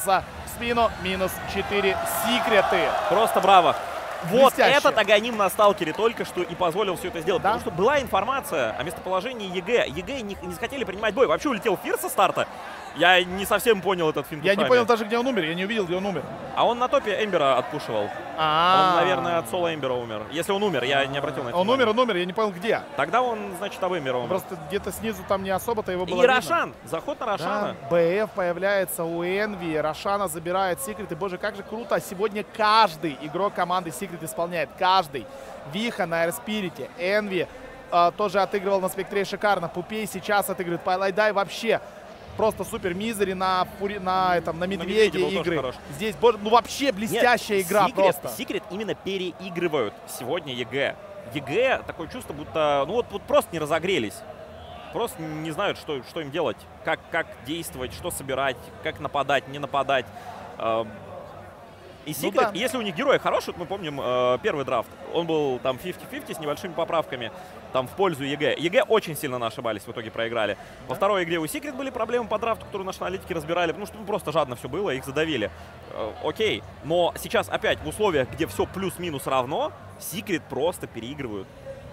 спину. Минус четыре секреты. Просто браво. Вот Блестяще. этот Аганим на сталкере только что и позволил все это сделать. Да? Потому что была информация о местоположении ЕГЭ. ЕГЭ не, не захотели принимать бой. Вообще улетел Фир со старта. Я не совсем понял этот финт. Я не понял даже, где он умер. Я не увидел, где он умер. А он на топе Эмбера отпушивал. А, Он, наверное, от соло Эмбера умер. Если он умер, я не обратил на это Он внимания. умер, он умер, я не понял, где. Тогда он, значит, об Эмбера умер. Просто где-то снизу там не особо-то его было И видно. Рошан. Заход на Рошана. Да, БФ появляется у Энви, Рошана забирает секреты. Боже, как же круто. Сегодня каждый игрок команды Секрет исполняет. Каждый. Виха на Эрспирите, Энви э, тоже отыгрывал на Спектре шикарно. Пупей сейчас отыгрывает. Пайлайдай вообще просто супер. Мизери на, фури, на, этом, на Медведе Медведе был тоже игры. хорош. Здесь, боже, ну вообще блестящая Нет, игра Secret, просто. Secret именно переигрывают сегодня ЕГЭ. ЕГЭ такое чувство, будто ну вот, вот просто не разогрелись. Просто не знают, что, что им делать. Как, как действовать, что собирать, как нападать, не нападать. Э, И Ну Secret, да. если у них герои хорошие, вот мы помним э, первый драфт. Он был там пятьдесят на пятьдесят с небольшими поправками там в пользу ЕГЭ. ЕГЭ очень сильно ошибались, в итоге проиграли. Во второй игре у Secret были проблемы по драфту, которую наши аналитики разбирали, потому что ну, просто жадно все было, их задавили. Э, окей, но сейчас опять в условиях, где все плюс-минус равно, Secret просто переигрывают.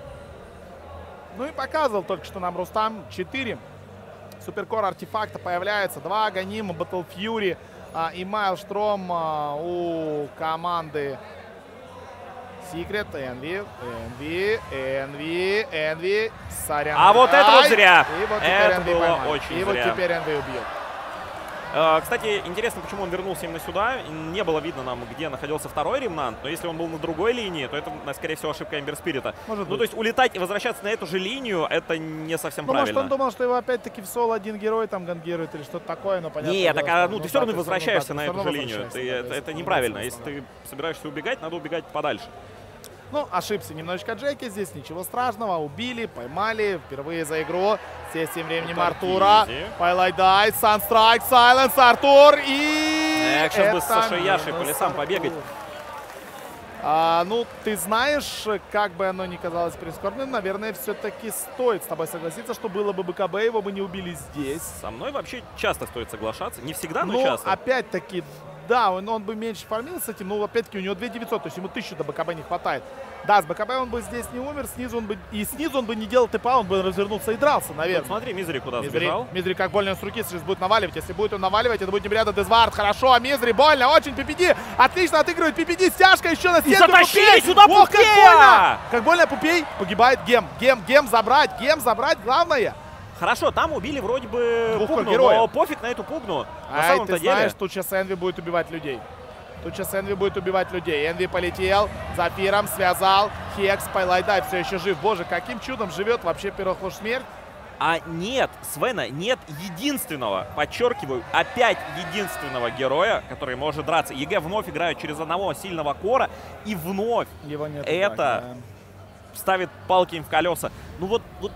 Ну и показывал только что нам Рустам. четыре суперкор артефакта появляется. Два Аганима, Battle Fury а, и Майлштром а, у команды Secret. Энви, Энви, Энви, Энви. Сорян. А вот это вот зря. И вот теперь Это Энви было поймает. очень И зря. вот теперь Энви убьет. Э, Кстати, интересно, почему он вернулся именно сюда. Не было видно нам, где находился второй ремнант, но если он был на другой линии, то это, скорее всего, ошибка Эмбер Спирита. Может Ну, быть. то есть улетать и возвращаться на эту же линию, это не совсем Ну, может, правильно. он думал, что его опять-таки в соло один герой там гангирует или что-то такое, но понятно. Нет, дело, так а, что- ну, ты да, все равно ты всё возвращаешься да, на ты эту всё же равно линию. возвращаешься, Ты- да, это то есть это это неправильно. не Если смысла, ты собираешься убегать, надо убегать подальше. Ну, ошибся немножечко Джеки, здесь ничего страшного. Убили, поймали, впервые за игру. Здесь тем временем Это Артура. Дизи. Пайлайдай, Санстрайк, Сайленс, Артур и... Эх, сейчас бы с это Сашей Яшей по минус лесам Артур. побегать. А, ну, ты знаешь, как бы оно ни казалось прискорбным, наверное, все-таки стоит с тобой согласиться, что было бы БКБ, его бы не убили здесь. Со мной вообще часто стоит соглашаться. Не всегда, но Ну, часто. опять-таки, да, он, он бы меньше фармил с этим, но опять-таки у него две тысячи девятьсот, то есть ему тысячу до БКБ не хватает. Да, с БКБ он бы здесь не умер, снизу он бы, и снизу он бы не делал ТПА, он бы развернулся и дрался, Вот наверное. смотри, Мизери куда Мизери, сбежал. Мизери как больно с руки сейчас будет наваливать. Если будет он наваливать, это будет неприятно. Дезвард, хорошо, а Мизери больно, очень. Пипиди отлично отыгрывает. Пипиди, стяжка еще на стенку. затащили Пупей! сюда Ох, как Пупея! больно! Как больно Пупей, погибает Гем. Гем, Гем забрать, Гем забрать, главное. Хорошо, там убили вроде бы Двух Пугну, героев. но пофиг на эту Пугну. На Ай, самом-то ты деле. знаешь, тут сейчас Энви будет убивать людей. Тут сейчас Энви будет убивать людей. Энви полетел, за пиром связал. Хекс, Пайлайдай все еще жив. Боже, каким чудом живет вообще Пирохлуш смерть. А нет, Свена, нет единственного, подчеркиваю, опять единственного героя, который может драться. ЕГЭ вновь играют через одного сильного кора и вновь Его нет. Это- да. ставит палки им в колеса. Ну вот, вот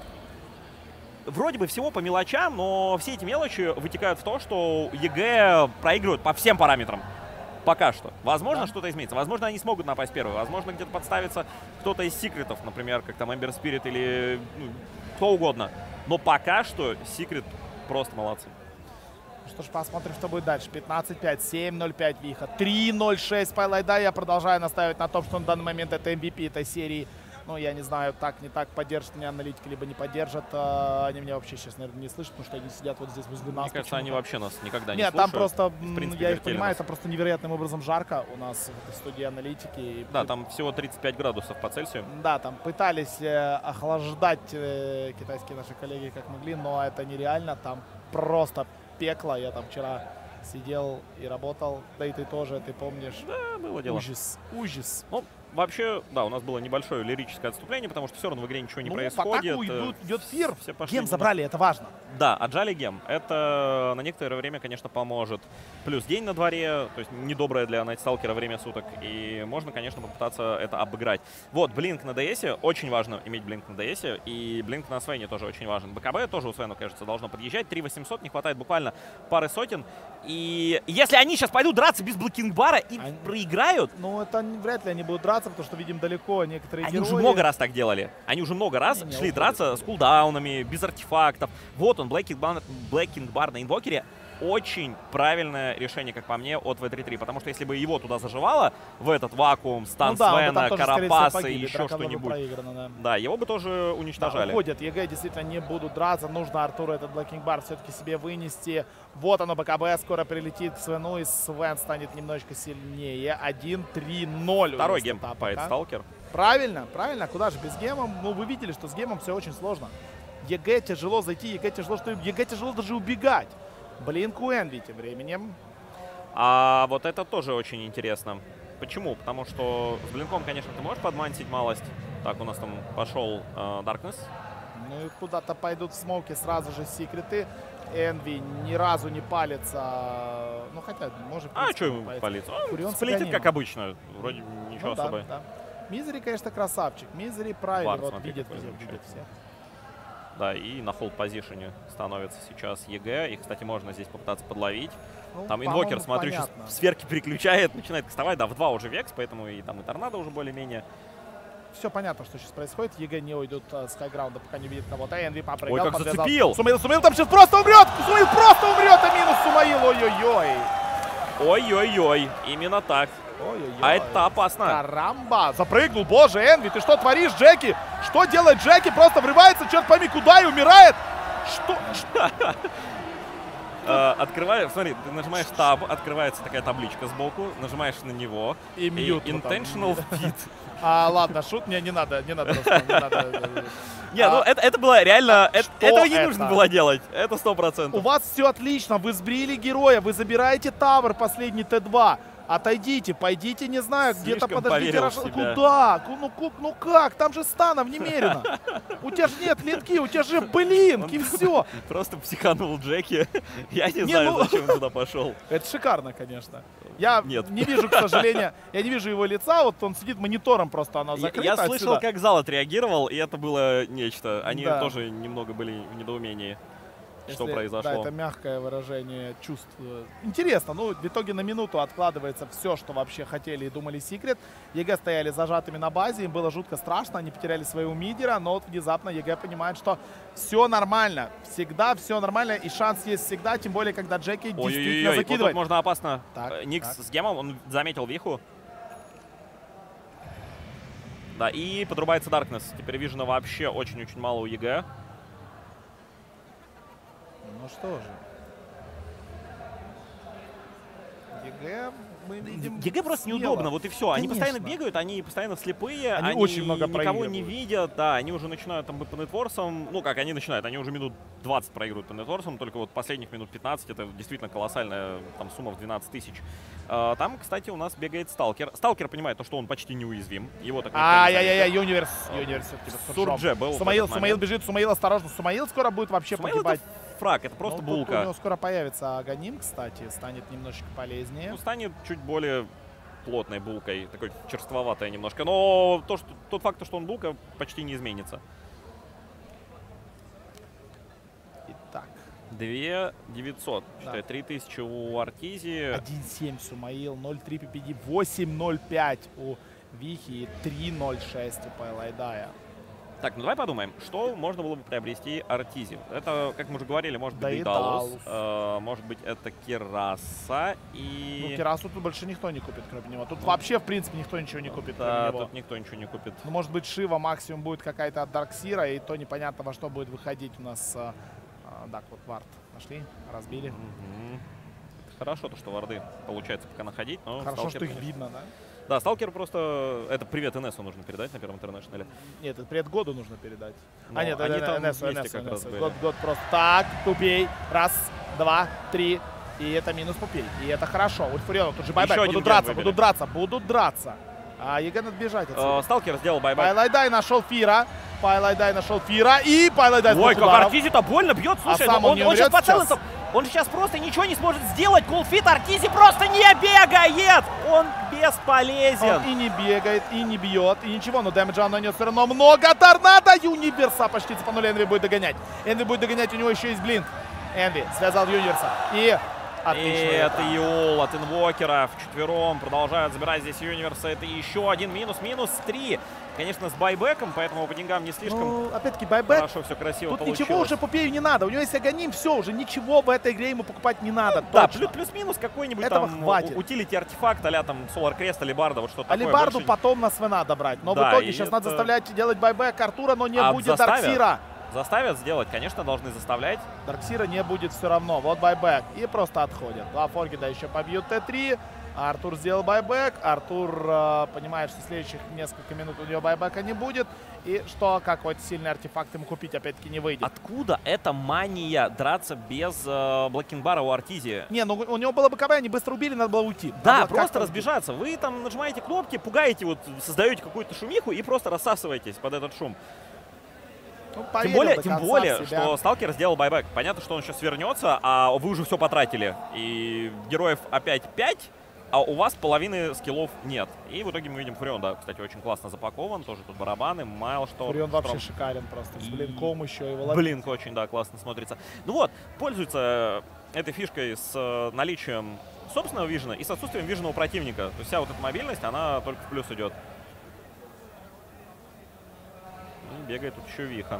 вроде бы всего по мелочам, но все эти мелочи вытекают в то, что ЕГЭ проигрывают по всем параметрам. Пока что. Возможно, Да. что-то изменится. Возможно, они смогут напасть первые. Возможно, где-то подставится кто-то из секретов, например, как там Эмбер Спирит или ну, кто угодно. Но пока что Секрет просто молодцы. Что ж, посмотрим, что будет дальше. пятнадцать пять, семь ноль пять Виха, три ноль шесть Пайлайда. Я продолжаю настаивать на том, что на данный момент это эм ви пи этой серии. Ну, я не знаю, так, не так, поддержат меня аналитики, либо не поддержат. А, они меня вообще сейчас, наверное, не слышат, потому что они сидят вот здесь возле нас. Мне кажется, они почему-то. вообще нас никогда не Нет, слушают. там просто, В м, принципе, я их вертели понимаю, нас. это просто невероятным образом жарко у нас в этой студии аналитики. И Да, пы- там всего тридцать пять градусов по Цельсию. Да, там пытались э, охлаждать э, китайские наши коллеги как могли, но это нереально, там просто пекло. Я там вчера сидел и работал, да и ты тоже, ты помнишь. Да, было дело. Ужас, ужас. Ну, вообще, да, у нас было небольшое лирическое отступление, потому что все равно в игре ничего не Ну, в происходит. атаку идут, идет фир. Все пошли Гем в- забрали, это важно. Да, отжали гем. Это на некоторое время, конечно, поможет. Плюс день на дворе, то есть недоброе для Найтсталкера время суток. И можно, конечно, попытаться это обыграть. Вот, блинк на ДСе. Очень важно иметь блинк на ДСе. И блинк на Свене тоже очень важен. БКБ тоже у Свена, кажется, должно подъезжать. три восемьсот, не хватает буквально пары сотен. И если они сейчас пойдут драться без блокинг-бара и Они- проиграют, Ну, это не- вряд ли они будут драться, потому что видим далеко некоторые они герои. уже много раз так делали. Они уже много раз Не-не, шли уходят. драться с кулдаунами, без артефактов. Вот он, Блэкинг Бар, Блэкинг Бар на инвокере. очень правильное решение, как по мне, от вэ три три. Потому что если бы его туда заживало, в этот вакуум, стан ну, да, Свена, тоже, Карапаса погибли, и еще что-нибудь. Да. да, его бы тоже уничтожали. Да, уходят. ЕГЭ действительно не будут драться. Нужно Артуру этот Блэкинг Бар все-таки себе вынести. Вот оно, БКБ скоро прилетит к Свену, и Свен станет немножечко сильнее. один три ноль. Второй гейм попает Сталкер. Правильно, правильно. Куда же без гемом? Ну, вы видели, что с гемом все очень сложно. ЕГЭ тяжело зайти, ЕГЭ тяжело, что ЕГЭ тяжело даже убегать. Блин, Энви тем временем. А вот это тоже очень интересно. Почему? Потому что с Блинком, конечно, ты можешь подмансить малость. Так, у нас там пошел э, Darkness. Ну и куда-то пойдут в смоуки сразу же секреты. Энви ни разу не палится. Ну хотя, может... А что ему палиться? Он сплитит, как обычно. Вроде ничего ну, особо. Да, да. Мизери, конечно, красавчик. Мизери правильно Вард, вот, смотри, видит, какой видит, видит всех. Да, и на холд позишене становится сейчас ЕГЭ. Их, кстати, можно здесь попытаться подловить. Ну, там инвокер, смотрю, сейчас сферки переключает, начинает кастовать. Да, в два уже векс, поэтому и там и торнадо уже более-менее. Все понятно, что сейчас происходит. ЕГЭ не уйдут э, с хайграунда, пока не видит кого-то. Энви попрыгал, ой, как подвязал. зацепил! Сумаил, Сумаил там сейчас просто умрет! Сумаил просто умрет, а минус Сумаил, ой-ой-ой! Ой-ой-ой, именно так. Ой-ой-ой. А это опасно. Карамба! Запрыгнул, боже, Энви, ты что творишь, Джеки? Что делает Джеки? Просто врывается, черт пойми, куда и умирает? Что? Открываешь, смотри, ты нажимаешь таб, открывается такая табличка сбоку, нажимаешь на него. И мьют. Intentional feed. А, ладно, шут, не, не надо, не надо, не надо. Не, ну это, это было реально, это, этого не это? нужно было делать, это сто процентов. У вас все отлично, вы сбрили героя, вы забираете тавер, последний Т два. Отойдите, пойдите, не знаю, где-то подождите. Раш... Куда? Ну, ну, ну как? Там же станов немерено. У тебя же нет линки, у тебя же блинки, и все. Просто психанул Джеки. Я не, не знаю, ну... зачем он туда пошел. Это шикарно, конечно. Я нет. не вижу, к сожалению, я не вижу его лица. Вот он сидит монитором, просто оно закрыто. Я, я слышал, отсюда. как зал отреагировал, и это было нечто. Они да. тоже немного были в недоумении. Что Если, произошло. Да, это мягкое выражение чувств. Интересно, ну, в итоге на минуту откладывается все, что вообще хотели и думали Секрет. ЕГЭ стояли зажатыми на базе, им было жутко страшно, они потеряли своего мидера, но вот внезапно ЕГЭ понимает, что все нормально, всегда все нормально, и шанс есть всегда, тем более, когда Джеки Ой-ой-ой, действительно закидывает. Вот тут можно опасно. Так, Никс так. с гемом, он заметил Виху. Да, и подрубается Darkness. Теперь вижена вообще очень-очень мало у ЕГЭ. Ну что же. ЕГЭ мы видим ЕГЭ просто смело. неудобно, вот и все. Они Конечно. постоянно бегают, они постоянно слепые, они, они очень много никого не видят, да, они уже начинают там по нетворсам, ну как они начинают, они уже минут двадцать проигрывают по нетворсам, только вот последних минут пятнадцать, это действительно колоссальная там сумма в двенадцать тысяч. А, там, кстати, у нас бегает Сталкер. Сталкер понимает то, что он почти неуязвим. Его так Ай-яй-яй, Юниверс. Юниверс Сурдже был. Сумаил, Сумаил бежит, Сумаил осторожно. Сумаил скоро будет вообще Сумаил погибать. Это фраг, это просто ну, булка. У него скоро появится Аганим, кстати, станет немножечко полезнее. Ну, станет чуть более плотной булкой, такой черствоватой немножко. Но то, что, тот факт, что он булка, почти не изменится. Итак. две девятьсот. Да. три тысячи у Артизи. один семь Сумаил, ноль три пи пи ди, восемь ноль пять у Вихи и три ноль шесть у Пайлайдая. Так, ну давай подумаем, что можно было бы приобрести Артизи. Это, как мы уже говорили, может быть Дейдалус. Дейдалус, э, может быть это Кераса и... Ну, Керасу тут больше никто не купит, кроме него. Тут ну, вообще, в принципе, никто ничего не купит, да, кроме него. тут никто ничего не купит. Ну, может быть, Шива максимум будет какая-то от Дарксира, и то непонятно, во что будет выходить у нас... Э, э, так, вот вард нашли, разбили. Mm-hmm. Хорошо, то, что варды получается пока находить, но... Хорошо, Сталкер, что их конечно. видно, да? Да, Сталкер просто... Это привет эн эсу нужно передать на Первом Интернешнале. Нет, это привет году нужно передать. Но а нет, они это там эн эсу, вместе эн эсу, как эн раз эсу. были. Год, год просто так, тупей. Раз, два, три. И это минус пупей. И это хорошо. Ульфурионов тут же байбек. Еще Будут один драться, выбили. будут драться, будут драться. А ЕГЭ надо бежать отсюда. Э, Сталкер сделал байбек. Пайлайдай нашел Фира. Пайлайдай нашел Фира. И Пайлайдай Ой, как Артизи-то больно бьет. Слушай, а сам ну, он, он, не он сейчас умрет по целым... Он сейчас просто ничего не сможет сделать. Кулфит Артизи просто не бегает. Он бесполезен. Он и не бегает, и не бьет, и ничего. Но дэмэджа он нанес все равно много. Торнадо Юниверса почти цепанули. Энви будет догонять. Энви будет догонять, у него еще есть блинк. Энви связал Юниверса. И Отлично. И это Иол от инвокера вчетвером продолжают забирать здесь Юниверса. Это еще один минус, минус три. Конечно, с байбеком, поэтому по деньгам не слишком Ну, опять-таки, байбек. хорошо, все красиво Тут получилось. ничего уже Пупею не надо. У него есть Аганим, все, уже ничего в этой игре ему покупать не надо. Да, точно. плюс- плюс-минус какой-нибудь Этого там хватит. утилити артефакт, а-ля там Солар Крест, Алибарда, вот что-то такое. Алибарду Больше- потом на Свена добрать. Но Да, в итоге и сейчас это- надо заставлять делать байбек Артура, но не А будет заставят? Дарксира. Заставят сделать, конечно, должны заставлять. Дарксира не будет все равно. Вот байбек. И просто отходят. Два Форгида еще побьют Т три. Артур сделал байбек. Артур э, понимает, что следующих несколько минут у него байбека не будет. И что какой-то сильный артефакт ему купить опять-таки не выйдет. Откуда эта мания драться без э, блокинбара у Артизи? Не, ну у него было бы КВ, они быстро убили, надо было уйти. Да, Надо было просто как-то разбежаться. Вы там нажимаете кнопки, пугаете, вот создаете какую-то шумиху и просто рассасываетесь под этот шум. уйти. Ну, Тем поверил более, до тем конца более, в себя. что Сталкер сделал байбек. Понятно, что он сейчас вернется, а вы уже все потратили. И героев опять пять, а у вас половины скиллов нет. И в итоге мы видим Фурион, да, кстати, очень классно запакован. Тоже тут барабаны, Майлшторм. Фурион вообще Шторм. шикарен просто. С И- блинком еще его ловить. Блинк очень, да, классно смотрится. Ну вот, пользуется этой фишкой с э, наличием собственного вижена и с отсутствием вижена у противника. То есть вся вот эта мобильность, она только в плюс идет. И бегает тут еще Виха.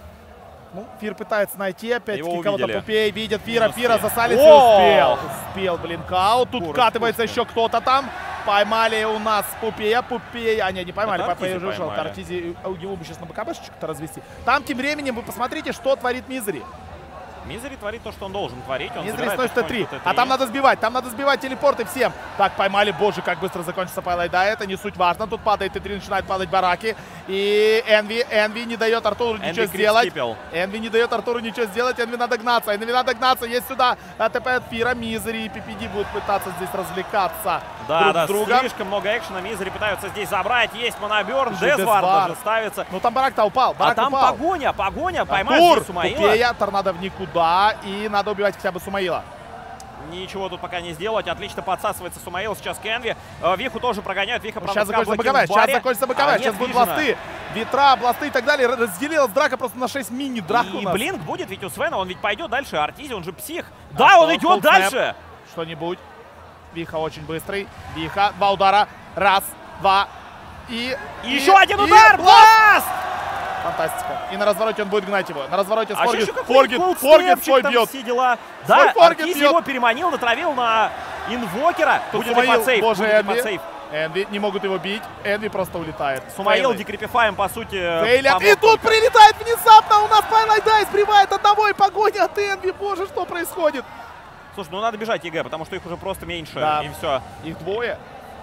Ну, Фир пытается найти опять-таки Его кого-то увидели. Пупей. Видит Фира, Минус Фира три. засалить и О! успел. Успел блинкаут. Тут Куры, вкатывается пушки. еще кто-то там. Поймали у нас Пупея. Пупея. А, не, не поймали. Это Пупея Артизи уже ушел. поймали. Артизи, его бы сейчас на БКБшечку-то развести. Там тем временем вы посмотрите, что творит Мизери. Мизери творит то, что он должен творить. Он Мизери забирает сносит Т три. потихоньку Т три. А там надо сбивать. Там надо сбивать телепорты всем. Так, поймали. Боже, как быстро закончится Пайлайт. Да, это не суть важно. Тут падает Т три, начинает падать бараки. И Энви, Энви не дает Артуру Энви ничего крит сделать. скипел. Энви не дает Артуру ничего сделать. Энви надо гнаться. Энви надо гнаться. Есть сюда АТП от Фира. Мизери и ППД будут пытаться здесь развлекаться Да, друг да, с другом. слишком много экшена. Мизери пытаются здесь забрать. Есть моноберн. Еще Дезвар Дезвар. даже ставится. Ну там барак-то упал. А Барак там упал. погоня, погоня. Поймать Артур, здесь Сумаила. Пупея, торнадо в никуда. И надо убивать хотя бы Сумаила. Ничего тут пока не сделать. Отлично подсасывается Сумаил сейчас к Энви. Э, Виху тоже прогоняют. Виха, правда, Сейчас пока закончится в БКВ, сейчас блокинг-баре. закончится БКВ, А, сейчас нет будут вижена. бласты, ветра, бласты и так далее. Разделилась драка просто на шесть мини-драк у И нас. блинк будет ведь у Свена, он ведь пойдет дальше. Артизи, он же псих. А Да, что, он идет фулл снэп? дальше. Что-нибудь. Виха очень быстрый. Виха, два удара. Раз, два. И, И еще один удар! бласт! Бласт! Фантастика. И на развороте он будет гнать его. На развороте А Форгит, еще какой Форгит, cold Форгит snapчик свой там, бьет. все дела. Свой Да, Форгит Артизи бьет. его переманил, натравил на инвокера. Тут Будет ли Сумаил, подсейв? боже, Будет ли Энви. подсейв? Энви не могут его бить. Энви просто улетает. Сумаил Фейлы. декрепифаем, по сути. Фейлят. помог И тут только. прилетает внезапно. У нас Пайлайт Дайс сбривает одного и погоня от Энви. Боже, что происходит? Слушай, ну надо бежать ЕГЭ, потому что их уже просто меньше. Да. И все. Их двое.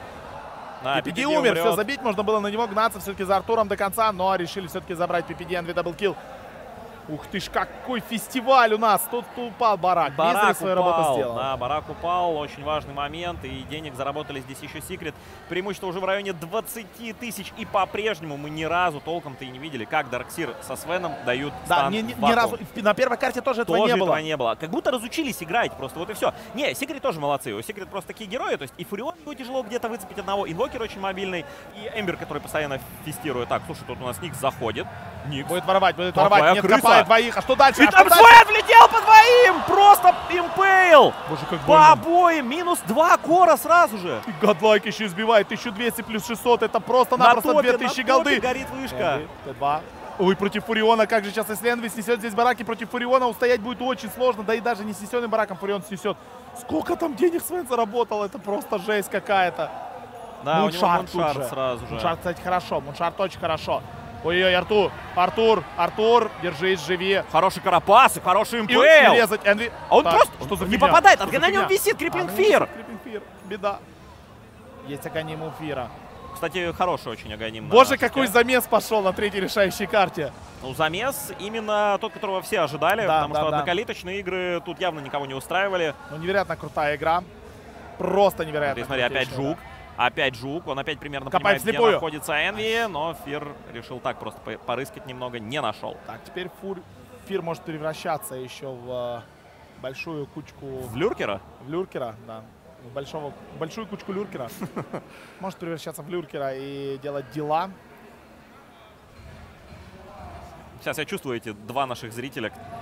Да, ППД Пи Пи Ди умер, все, умрет. забить можно было на него, гнаться все-таки за Артуром до конца, но решили все-таки забрать ППД, Энви даблкил. Ух ты ж, какой фестиваль у нас. Тут упал барак. Мизери Барак свою упал, работу сделал. да, барак упал, очень важный момент, и денег заработали здесь еще Секрет. Преимущество уже в районе двадцати тысяч, и по-прежнему мы ни разу толком-то и не видели, как Дарксир со Свеном дают Да, стан ни, ни- в ни вакуум. разу. На первой карте тоже этого Тоже не было. этого не было. Как будто разучились играть просто, вот и все. Не, Секрет тоже молодцы. У Секрет просто такие герои, то есть и Фурион его тяжело где-то выцепить одного, Инвокер очень мобильный, и Эмбер, который постоянно фестирует. Так, слушай, тут у нас Никс заходит. Никс. Будет воровать, будет Какая воровать. Нет, крыса. копает двоих. А что дальше? И а там что дальше? Свен влетел по двоим! Просто импейл! Боже, как По больно. обоим! Минус два кора сразу же! И Годлайк еще избивает. тысяча двести плюс шестьсот. Это просто-напросто На топе, две тысячи на топе голды. горит вышка. Энви, Т два. Ой, против Фуриона. Как же сейчас, если Энви снесет здесь бараки против Фуриона, устоять будет очень сложно. Да и даже не снесенным бараком Фурион снесет. Сколько там денег Свен заработал? Это просто жесть какая-то. Да, у него Муншарт тут Муншарт же. сразу же. Муншарт, кстати, хорошо. Муншарт очень хорошо. Ой-ой, Артур, Артур, Артур, держись, живи. Хороший карапас и хороший И, и импейл. резать Энви. А он Так, просто что за не фигня? попадает. Что А за на нем фигня? висит А, Криплинг на нем Фир. висит Криплинг Фир. Беда. Есть Аганим у Фира. Кстати, хороший очень Аганим. на Боже, шесте. какой замес пошел на третьей решающей карте. Ну, замес именно тот, которого все ожидали, Да, потому да, что да. однокалиточные игры тут явно никого не устраивали. Ну, невероятно крутая игра. Просто невероятно. Смотри, смотри, опять крутейшая Жук. Опять Жук. Он опять примерно Копает понимает, где вслепую. находится Энви, но Фир решил так просто по- порыскать немного, не нашел. игра. Так, теперь фур, Фир может превращаться еще в э, большую кучку В Люркера? в люркера, да. В большого, большую кучку люркера. Может превращаться в люркера и делать дела. Сейчас я чувствую эти два наших зрителя.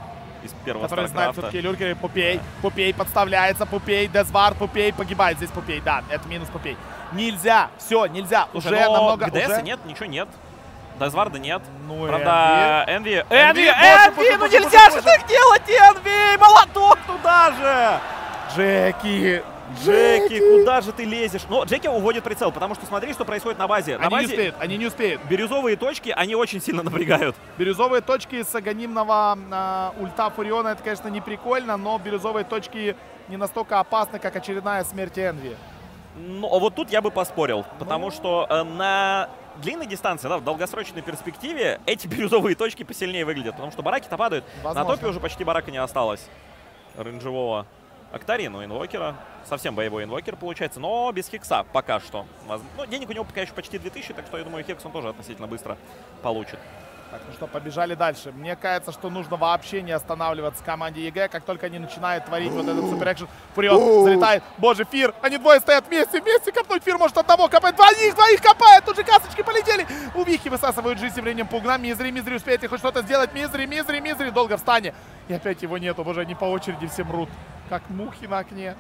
из первого Который знает Старкрафта. все-таки люркеры. Пупей, Пупей подставляется, Пупей, Дезвард, Пупей погибает здесь Пупей. Да, это минус Пупей. Нельзя, все, нельзя. Слушай, уже но намного... ГДС уже... нет, ничего нет. Дезварда нет. Ну, Правда, Энви... Энви, Энви, боже, Энви, боже, ну боже, нельзя боже, же так делать, Энви! Молоток туда же! Джеки, Джеки, куда же ты лезешь? Но Джеки уводит прицел, потому что смотри, что происходит на базе. На Они базе не успеют, они не успеют. бирюзовые точки, они очень сильно напрягают. Бирюзовые точки с анонимного э, ульта Фуриона, это, конечно, не прикольно, но бирюзовые точки не настолько опасны, как очередная смерть Энви. Ну, а вот тут я бы поспорил, потому что э, на длинной дистанции, да, в долгосрочной перспективе эти бирюзовые точки посильнее выглядят, потому что бараки-то падают. Возможно. На топе уже почти барака не осталось. Рейнджевого. Актарину, инвокера. Совсем боевой инвокер получается, но без хекса пока что. Ну, денег у него пока еще почти две тысячи, так что я думаю, хекс он тоже относительно быстро получит. Так, ну что, побежали дальше. Мне кажется, что нужно вообще не останавливаться команде ЕГЭ, как только они начинают творить вот этот суперэкшн. Фурион залетает. Боже, Фир, они двое стоят вместе, вместе копнуть. Фир может одного копать, двоих, двоих копает. Тут же касочки полетели. У Вихи высасывают жизнь тем временем Пугна. Мизри, Мизри успеет ли хоть что-то сделать. Мизри, Мизри, Мизри. Долго в стане. И опять его нету. Боже, они по очереди все мрут. Как мухи на окне.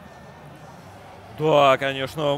Да, конечно.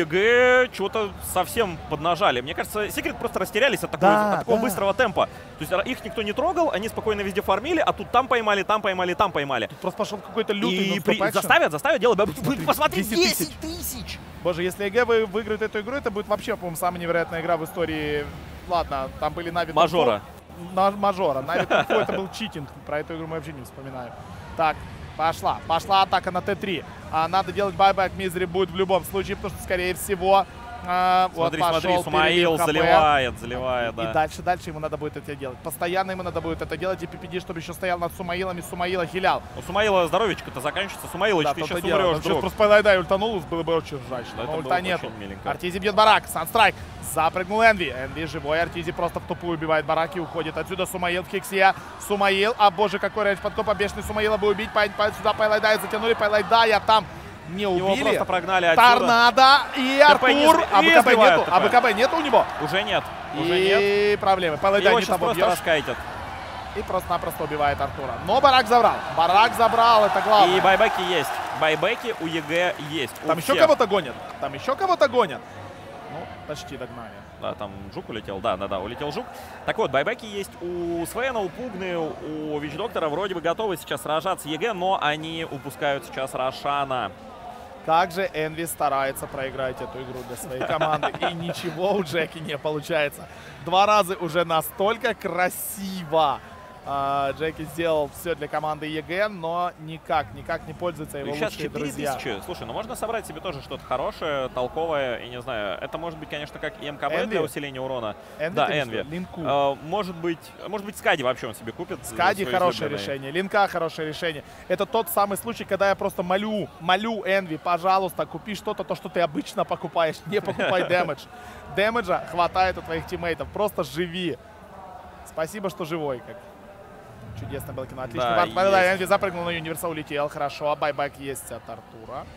ЕГЭ чего-то совсем поднажали. Мне кажется, Секрет просто растерялись от, такой, Да, от такого да. быстрого темпа. То есть их никто не трогал, они спокойно везде фармили, а тут там поймали, там поймали, там поймали. Тут просто пошел какой-то лютый И нон-стоп при... экшен. заставят, заставят делать. Посмотри, десять десять тысяч! Боже, если ЕГЭ вы выиграет эту игру, это будет вообще, по-моему, самая невероятная игра в истории. Ладно, там были Нави. Мажора. На, мажора. Нави Тунфу, это был читинг. Про эту игру мы вообще не вспоминаем. Так, пошла. Пошла атака на Т три. А, надо делать байбэк. Мизери будет в любом случае, потому что, скорее всего... А, Смотри, вот смотри, пошел Сумаил перелив ХП. заливает, заливает, И да. дальше, дальше ему надо будет это делать. Постоянно ему надо будет это делать. И ППД, чтобы еще стоял над Сумаилом, и Сумаила хилял. У Сумаила здоровечко-то заканчивается. Сумаилыч, Да, ты то-то сейчас дело. умрешь, Он сейчас друг. просто Пайлайдай ультанул, было бы очень жачно. Да, Но это ульта было нету. очень миленько. Артизи бьет барак. Санстрайк. Запрыгнул Энви. Энви живой. Артизи просто в тупую убивает барак и уходит. Отсюда Сумаил в хиксе. Сумаил. А боже, какой рейндж подкопа. Бешеный Сумаила бы убить. Пай, пай, сюда Пайлайдая затянули. Пайлайдая там не Его убили. просто прогнали отсюда. Торнадо и ТП не Артур. сби- А и БКБ сбивают нету. А ТП. БКБ нету у него. Уже нет, уже нет. И проблемы. Пайлайдай Его не сейчас того просто бьешь. раскайтят. И просто-напросто убивает Артура. Но барак забрал. Барак забрал. Это главное. И байбеки есть. Байбеки у ЕГЭ есть. у Там еще всех. кого-то гонят. Там еще кого-то гонят. Ну, почти догнали. Да, там Жук улетел. Да, да, да, улетел Жук. Так вот, байбеки есть у Свена, у Пугны, у Вич-доктора. Вроде бы готовы сейчас сражаться ЕГЭ, но они упускают сейчас Рошана. Как же Энви старается проиграть эту игру для своей команды. И ничего у Джеки не получается. Два раза уже настолько красиво а, Джеки сделал все для команды ЕГЭ, но никак, никак не пользуются его Сейчас лучшие четыре друзья. тысячи. Слушай, ну можно собрать себе тоже что-то хорошее, толковое, и не знаю. Это может быть, конечно, как и МКБ Энви? для усиления урона. Энви, Да, ты Энви. что, Линку. Э, может быть, может быть, Скади вообще он себе купит. Скади свой хорошее излюбленный. решение, Линка хорошее решение. Это тот самый случай, когда я просто молю, молю Энви, пожалуйста, купи что-то, то, что ты обычно покупаешь, не покупай дэмэдж. Дэмэджа хватает у твоих тиммейтов, просто живи. Спасибо, что живой. Как. Чудесно было кино, отлично. Да, Вард, да, да, есть. Энви запрыгнул на Юниверса, улетел, хорошо, а байбэк есть от Артура.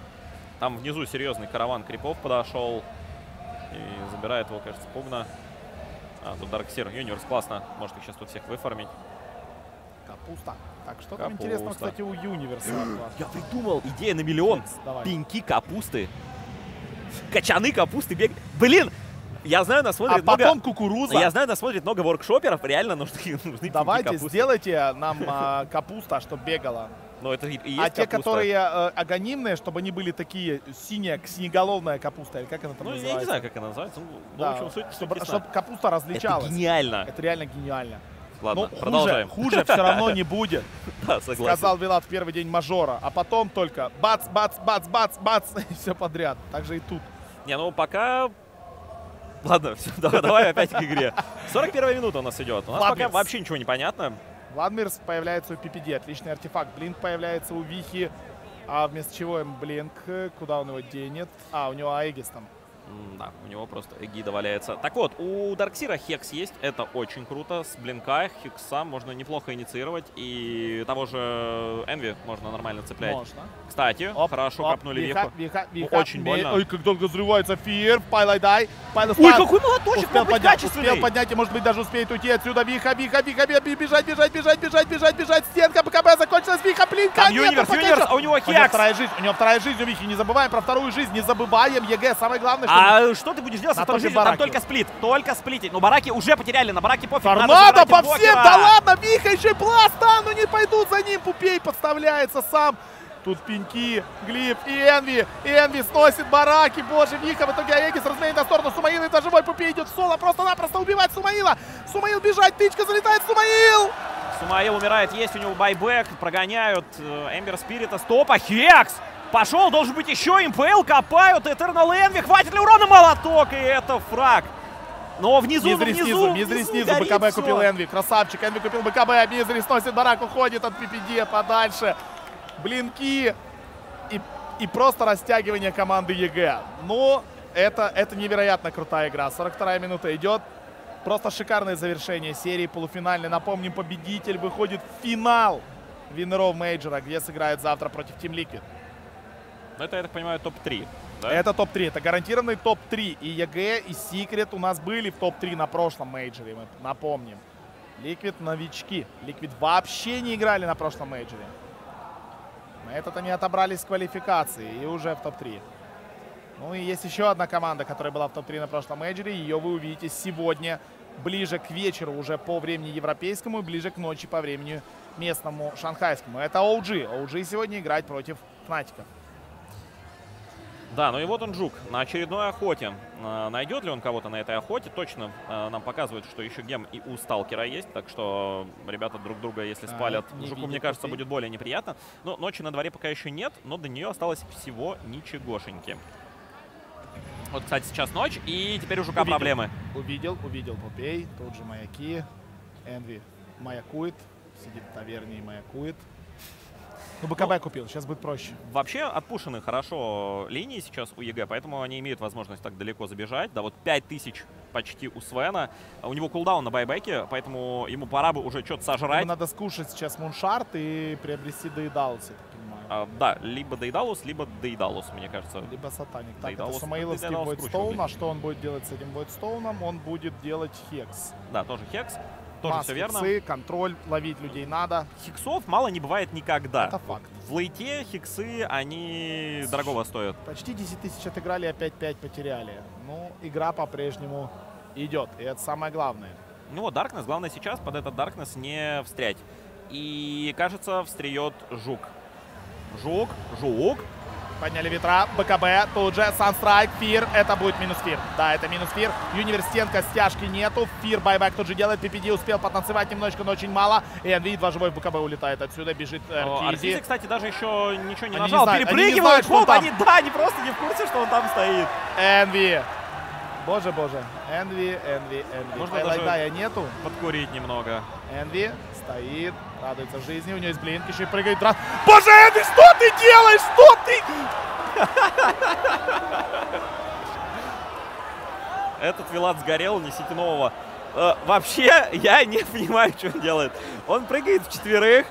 Там внизу серьезный караван крипов подошел. И забирает его, кажется, Пугна. А, тут Дарксир, Юниверс, классно. Может их сейчас тут всех выфармить. Капуста. Так, что там Капуста. интересного, кстати, у Юниверса? Я придумал, идея на миллион. Давай. Пеньки капусты. Качаны капусты бегают. Блин, я знаю, нас смотрит А много... потом кукуруза. Я знаю, нас смотрит много воркшоперов. Реально нужны, нужны пеньки Давайте, капусты. сделайте нам а, капуста, чтобы бегала. Но это и, и есть А те, капуста. которые э, агонимные, чтобы они были такие синяя, синеголовная капуста, или как она там Ну, я называется? не знаю, как она называется. Ну, Да, в общем, суть, суть чтобы, ясна. чтобы капуста различалась. Это гениально. Это реально гениально. Ладно, Ну, продолжаем. Хуже, хуже все равно не будет, Да, согласен. сказал Вилат в первый день мажора. А потом только бац, бац, бац, бац, бац, и все подряд. Так же и тут. Не, ну пока... Ладно, все, давай, давай опять к игре. сорок первая минута у нас идет. У нас Владмирс. пока вообще ничего не понятно. Владмирс появляется у ППД, отличный артефакт. Блинк появляется у Вихи. А вместо чего им Блинк? Куда он его денет? А, у него Аегис там. М, Да, у него просто эгида валяется. Так вот, у Дарксира Хекс есть, это очень круто. С блинка Хекса можно неплохо инициировать, и того же Энви можно нормально цеплять. Можно. Кстати, Оп, хорошо оп, капнули Виха, Виху. Виха, Виха. Очень Ме- больно. Ой, как долго взрывается Фир. Пайлай дай. Пайлай Ой, спал. какой молоточек, Успел мог быть поднять, качественный. успел поднять, и может быть даже успеет уйти отсюда. Виха, Виха, Виха, Виха, бежать, бежать, бежать, бежать, бежать, бежать. Стенка, БКБ закончилась. Виха, блинка. Там нету, Юниверс, пока Юниверс, еще. а у него У него Хекс. вторая жизнь, у него вторая жизнь у Вихи. Не забываем про вторую жизнь, не забываем. ЕГЭ, самое главное, что... А что ты будешь делать На со второй том же жизнью? Там бараке. только сплит, только сплитить. Но бараки уже потеряли, на бараке пофиг. надо Торнадо забирать по инвокера. всем, да ладно, Виха еще и пласта, ну не пойдут за ним, Пупей подставляется сам. Тут пеньки, Глиф и Энви, Энви сносит бараки, боже, Виха, в итоге Аегис разменяет на сторону Сумаила, это живой Пупей идет в соло, просто-напросто убивать Сумаила. Сумаил бежать, тычка залетает, Сумаил. Сумаил умирает, есть у него байбек, прогоняют Эмбер Спирита, стопа, Хекс! Пошел, должен быть еще МПЛ, копают, Этернал Энви, хватит ли урона, молоток, и это фраг. Но внизу, Мизери внизу, снизу, Мизери внизу снизу, горит БКБ всё. купил Энви, красавчик, Энви купил БКБ, Мизери сносит барак, уходит от ППД подальше. Блинки и, и просто растягивание команды ЕГЭ. Но это, это невероятно крутая игра. сорок вторая минута идет. Просто шикарное завершение серии полуфинальной. Напомним, победитель выходит в финал Виннеров мейджора, где сыграет завтра против Team Liquid. Это, я так понимаю, топ три. Да? Это топ три, это гарантированный топ три. И ЕГЭ, и Secret у нас были в топ три на прошлом мейджоре, мы напомним. Liquid новички. Liquid вообще не играли на прошлом мейджоре. На этот они отобрались с квалификации и уже в топ три. Ну и есть еще одна команда, которая была в топ три на прошлом мейджоре. Ее вы увидите сегодня, ближе к вечеру, уже по времени европейскому, и ближе к ночи по времени местному шанхайскому. Это о джи. о джи сегодня играет против Фнатиков. Да, ну и вот он, Жук, на очередной охоте. А, найдет ли он кого-то на этой охоте? Точно а, нам показывают, что еще гем и у Сталкера есть. Так что ребята друг друга, если А, спалят, не Жуку, видит мне кажется, Пупей. будет более неприятно. Но ночи на дворе пока еще нет, но до нее осталось всего ничегошеньки. Вот, кстати, сейчас ночь, и теперь у Жука Увидел. проблемы. Увидел, увидел Пупей. Тут же маяки. Энви маякует. Сидит в таверне и маякует. Ну, БКБ купил, сейчас будет проще. Вообще отпушены хорошо линии сейчас у ЕГЭ, поэтому они имеют возможность так далеко забежать. Да, вот пять тысяч почти у Свена. У него кулдаун на байбеке, поэтому ему пора бы уже что-то сожрать. Ему надо скушать сейчас муншарт и приобрести Доедалус, я так понимаю. А, да, либо Дейдалус, либо Дейдалус, мне кажется. Либо Сатаник. Так, Дейдалус, это Самаиловский Дейдалус Войдстоун. круче А что он будет делать с этим Войдстоуном? Он будет делать Хекс. Да, тоже Хекс. Тоже Масс, все верно. хексы, контроль, ловить людей надо. Хексов мало не бывает никогда. Это факт. В лейте хексы, они дорогого стоят. Почти десять тысяч отыграли, опять пять потеряли. Ну, игра по-прежнему идет. И это самое главное. Ну вот, Darkness, главное сейчас под этот Darkness не встрять. И, кажется, встреет Жук. Жук, Жук. Подняли ветра, БКБ, тут же Санстрайк, Фир, это будет минус Фир. Да, это минус Фир. Университетка, стяжки нету. Фир байбэк тут же делает, ППД успел потанцевать немножечко, но очень мало. И Энви едва живой в БКБ улетает отсюда, бежит Артизи, Артизи. кстати, даже еще ничего не Они не нажал. знают, они не Перепрыгивают, знают, что он хоп, там. они, да, они просто не в курсе, что он там стоит. Энви. Боже, боже. Энви, Энви, Энви. Можно даже- Хайлайтая нету. Подкурить немного. Энви стоит, радуется жизни. У него есть блинк, еще и прыгает. Дра... Боже, Энви, что ты делаешь? Что ты? Этот Вилат сгорел, несите нового. Э, вообще, я не понимаю, что он делает. Он прыгает в четверых.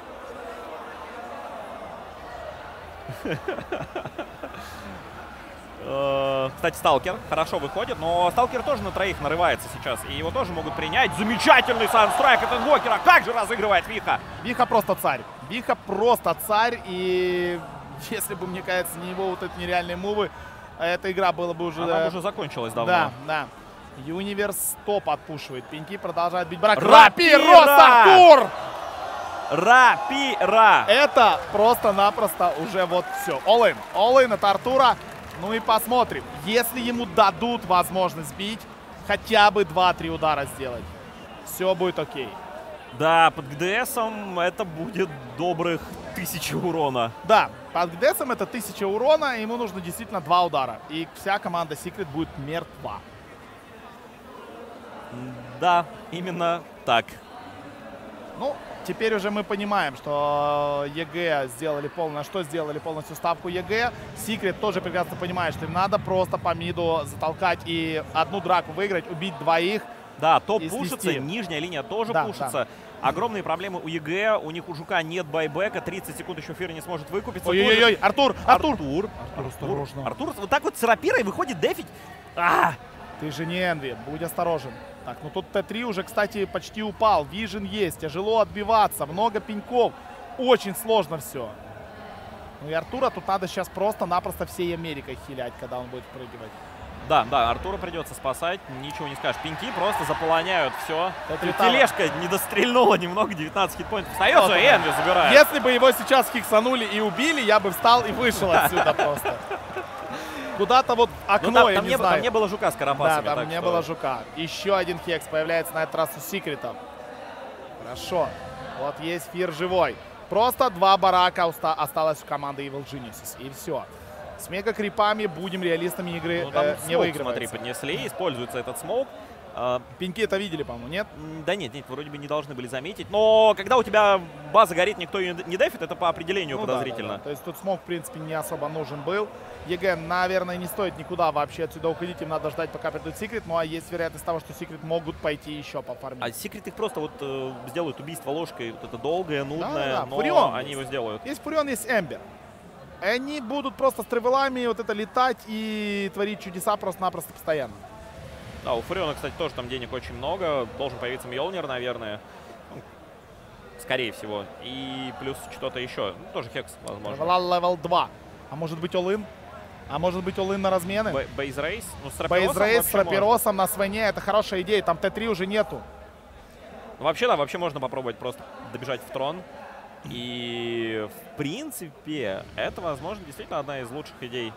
Э, Кстати, Сталкер хорошо выходит, но Сталкер тоже на троих нарывается сейчас. И его тоже могут принять. Замечательный санстрайк от инвокера. Как же разыгрывает Виха. Виха просто царь. Виха просто царь. И если бы, мне кажется, не его вот эти нереальные мувы, эта игра была бы уже... Она бы уже закончилась давно. Да, да. Юниверс топ отпушивает. Пеньки продолжает бить брак. Рапира! Рапирос, Артур! Рапира! Это просто-напросто уже вот все. All-in. All-in от Артура. Ну и посмотрим. Если ему дадут возможность бить, хотя бы два-три удара сделать, все будет окей. Да, под ГДСом это будет добрых тысячи урона. Да, под ГДСом это тысяча урона, и ему нужно действительно два удара. И вся команда Secret будет мертва. Да, именно так. Ну, теперь уже мы понимаем, что ЕГЭ сделали полностью, на что сделали полностью ставку ЕГЭ. Секрет тоже прекрасно понимает, что им надо просто по миду затолкать и одну драку выиграть, убить двоих. Да, топ и пушится, снести. нижняя линия тоже Да, пушится. да. Огромные проблемы у ЕГЭ, у них у Жука нет байбека, тридцать секунд еще Фьюри не сможет выкупиться. Ой-ой-ой, Артур, Артур! Артур, Артур, осторожно. Артур вот так вот с рапирой выходит дефить. А! Ты же не Энви, будь осторожен. Так, ну тут Т три уже, кстати, почти упал. Вижен есть, тяжело отбиваться, много пеньков. Очень сложно все. Ну и Артура тут надо сейчас просто-напросто всей Америкой хилять, когда он будет впрыгивать. Да, да, Артура придется спасать, ничего не скажешь. Пеньки просто заполоняют все. Это летало. Тележка не дострельнула немного, девятнадцать хитпоинтов остается, Вот и Энви забирает. Если бы его сейчас хиксанули и убили, я бы встал и вышел отсюда просто. Куда-то вот окно, Ну, там, я там, не не, знаю. там не было жука с Да, карапасами. там так не что- было жука. Еще один хекс появляется на этот раз у Секрета. Хорошо. Вот есть Фир живой. Просто два барака уста- осталось у команды Evil Geniuses. И все. С мега-крипами будем реалистами игры Ну, там э, не смоук, выигрывать. смотри, поднесли, используется этот смоук. А, Пеньки это видели, по-моему, нет? м, да нет, нет, вроде бы не должны были заметить. Но когда у тебя база горит, никто ее не дефит, это по определению Ну да, подозрительно. да, да. То есть тут смог, в принципе, не особо нужен был. ЕГЭ, наверное, не стоит никуда вообще отсюда уходить. Им надо ждать, пока придут Секрет. Ну а есть вероятность того, что Секрет могут пойти еще по фарме. А Секрет их просто вот э, сделают убийство ложкой. Вот это долгое, нудное, Да-да-да, но Фурион они есть. его сделают. Есть Фурион, есть Эмбер. Они будут просто с тревелами вот это летать и творить чудеса просто-напросто постоянно. Да, у Фуриона, кстати, тоже там денег очень много. Должен появиться Мьёлнир, наверное. Ну, скорее всего. И плюс что-то еще. Ну, тоже Хекс, возможно. Тревела левел два. А может быть all-in? А может быть all-in на размены? Б- Бейзрейс. Ну, с Рапиросом Бейзрейс с вообще можно. Рапиросом на Свене. Это хорошая идея. Там Т три уже нету. Ну, вообще, да, вообще можно попробовать просто добежать в трон. И, в принципе, это, возможно, действительно одна из лучших идей.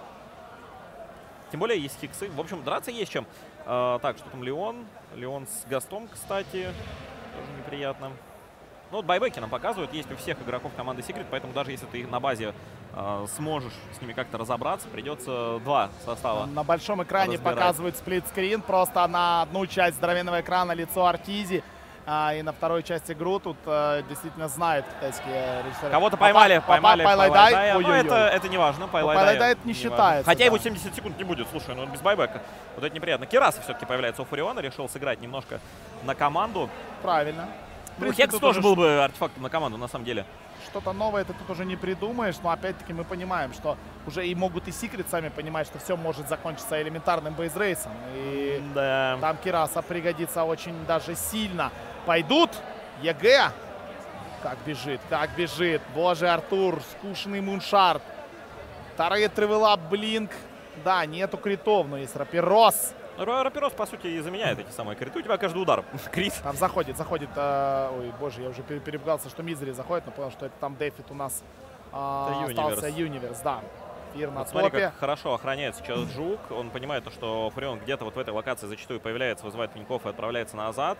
Тем более есть хиксы. В общем, драться есть чем. А, так, что там Леон? Леон с Гастом, кстати. Тоже неприятно. Ну, вот байбеки нам показывают. Есть у всех игроков команды Secret, поэтому даже если ты на базе а, сможешь с ними как-то разобраться, придется два состава. На большом экране разбирать. показывают сплитскрин. Просто на одну часть здоровенного экрана лицо Артизи. А, и на второй части игру тут а, действительно знают китайские режиссеры. Кого-то поймали, Папа- поймали Папа- Пайлайдай. Пайлайдай. Но Ой-ой-ой. это, это не важно. Пайлайдай, Пайлайдай это не важно. считается, Хотя да. его семьдесят секунд не будет. Слушай, ну он без байбека. Вот это неприятно. Кираса все-таки появляется у Фуриона. Решил сыграть немножко на команду. Правильно. В Ну, принципе, Хекс тут тоже уже был бы артефактом на команду, на самом деле. Что-то новое ты тут уже не придумаешь, но опять-таки мы понимаем, что уже и могут и Секрет сами понимать, что все может закончиться элементарным бейзрейсом. И Да. там Кираса пригодится очень даже сильно. Пойдут. ЕГЭ. Как бежит, как бежит. Боже, Артур, скучный муншард. Вторые тревела, блинк. Да, нету критов, но есть Рапирос. Ра- Рапирос, по сути, и заменяет эти самые криты. У тебя каждый удар. Крит. Там заходит, заходит. э, ой, боже, я уже пере- перепугался, что Мизери заходит, но понял, что это там дефит у нас э, Это остался Юниверс. Юниверс, да. Фир на Вот смотри, топе. как хорошо охраняет сейчас Жук. Он понимает, то, что Фурион где-то вот в этой локации зачастую появляется, вызывает пеньков и отправляется назад.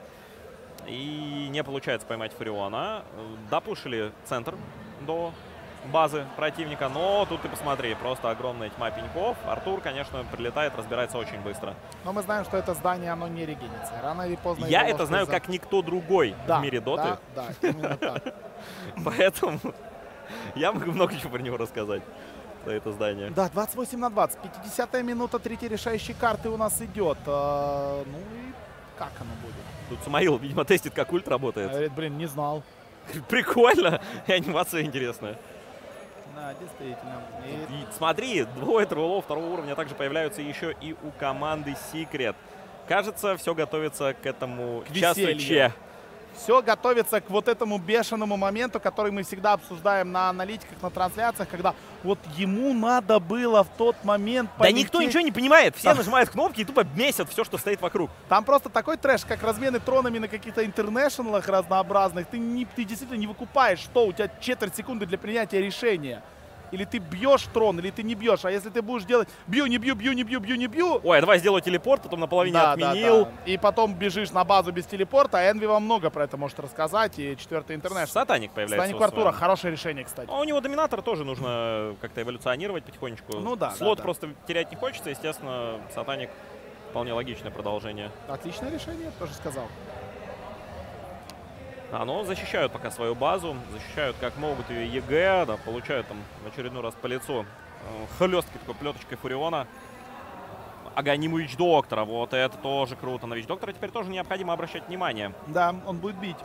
И не получается поймать Фуриона. Допушили центр до базы противника, но тут ты посмотри, просто огромная тьма пеньков. Артур, конечно, прилетает, разбирается очень быстро. Но мы знаем, что это здание, оно не регенится. Рано или поздно... Я его это ложкой знаю за- как никто другой Да, в мире доты, Да, да, именно так. поэтому я могу много чего про него рассказать, про это здание. Да, двадцать восемь на двадцать. пятидесятая минута, третьей решающей карты у нас идет. А, ну и как оно будет? Тут Самаил, видимо, тестит, как ульт работает. Говорит, блин, не знал. Прикольно, и анимация интересная. Да, действительно. И И смотри, двое тревелов второго уровня также появляются еще и у команды Secret. Кажется, все готовится к этому К часу веселью. Че. все готовится к вот этому бешеному моменту, который мы всегда обсуждаем на аналитиках, на трансляциях, когда вот ему надо было в тот момент Да полететь. никто ничего не понимает. Все Да. нажимают кнопки и тупо месят все, что стоит вокруг. Там просто такой трэш, как размены тронами на каких-то интернешнлах разнообразных. Ты, не, ты действительно не выкупаешь, что у тебя четверть секунды для принятия решения. Или ты бьешь трон, или ты не бьешь. А если ты будешь делать бью, не бью, бью, не бью, бью, не бью. Ой, а давай сделаю телепорт, потом на половине Да, да, отменил. да. И потом бежишь на базу без телепорта. А Энви вам много про это может рассказать. И четвертый интернешнл. Сатаник появляется. Станик у Артура. своем. Хорошее решение, кстати. А у него доминатор тоже нужно как-то эволюционировать потихонечку. Ну да, Слот да, да. просто терять не хочется. Естественно, Сатаник вполне логичное продолжение. Отличное решение, тоже сказал. А, ну, защищают пока свою базу, защищают как могут ее ЕГЭ, да, получают там в очередной раз по лицу э, хлесткой такой плеточкой Фуриона. Аганим Вич-доктора, вот это тоже круто. На Вич-доктора теперь тоже необходимо обращать внимание. Да, он будет бить.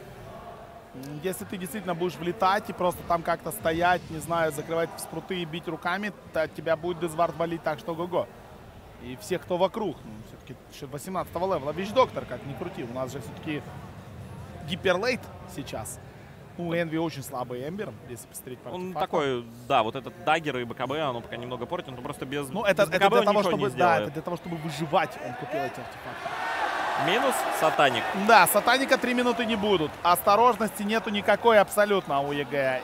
Если ты действительно будешь влетать и просто там как-то стоять, не знаю, закрывать спруты и бить руками, то тебя будет Дезвард валить так, что го-го. И все, кто вокруг, ну, все-таки еще восемнадцатого левела. Вич-доктор, как ни крути, у нас же все-таки гиперлейт сейчас. У Энви очень слабый Эмбер, если посмотреть по Он артефактам. такой, да, вот этот даггер и БКБ, оно пока немного портит, но просто без, Ну, без это, БКБ это для он того, ничего чтобы, не да, сделает. это для того, чтобы выживать, он купил эти артефакты. Минус Сатаник. Да, Сатаника три минуты не будут. Осторожности нету никакой абсолютно у ЕГЭ.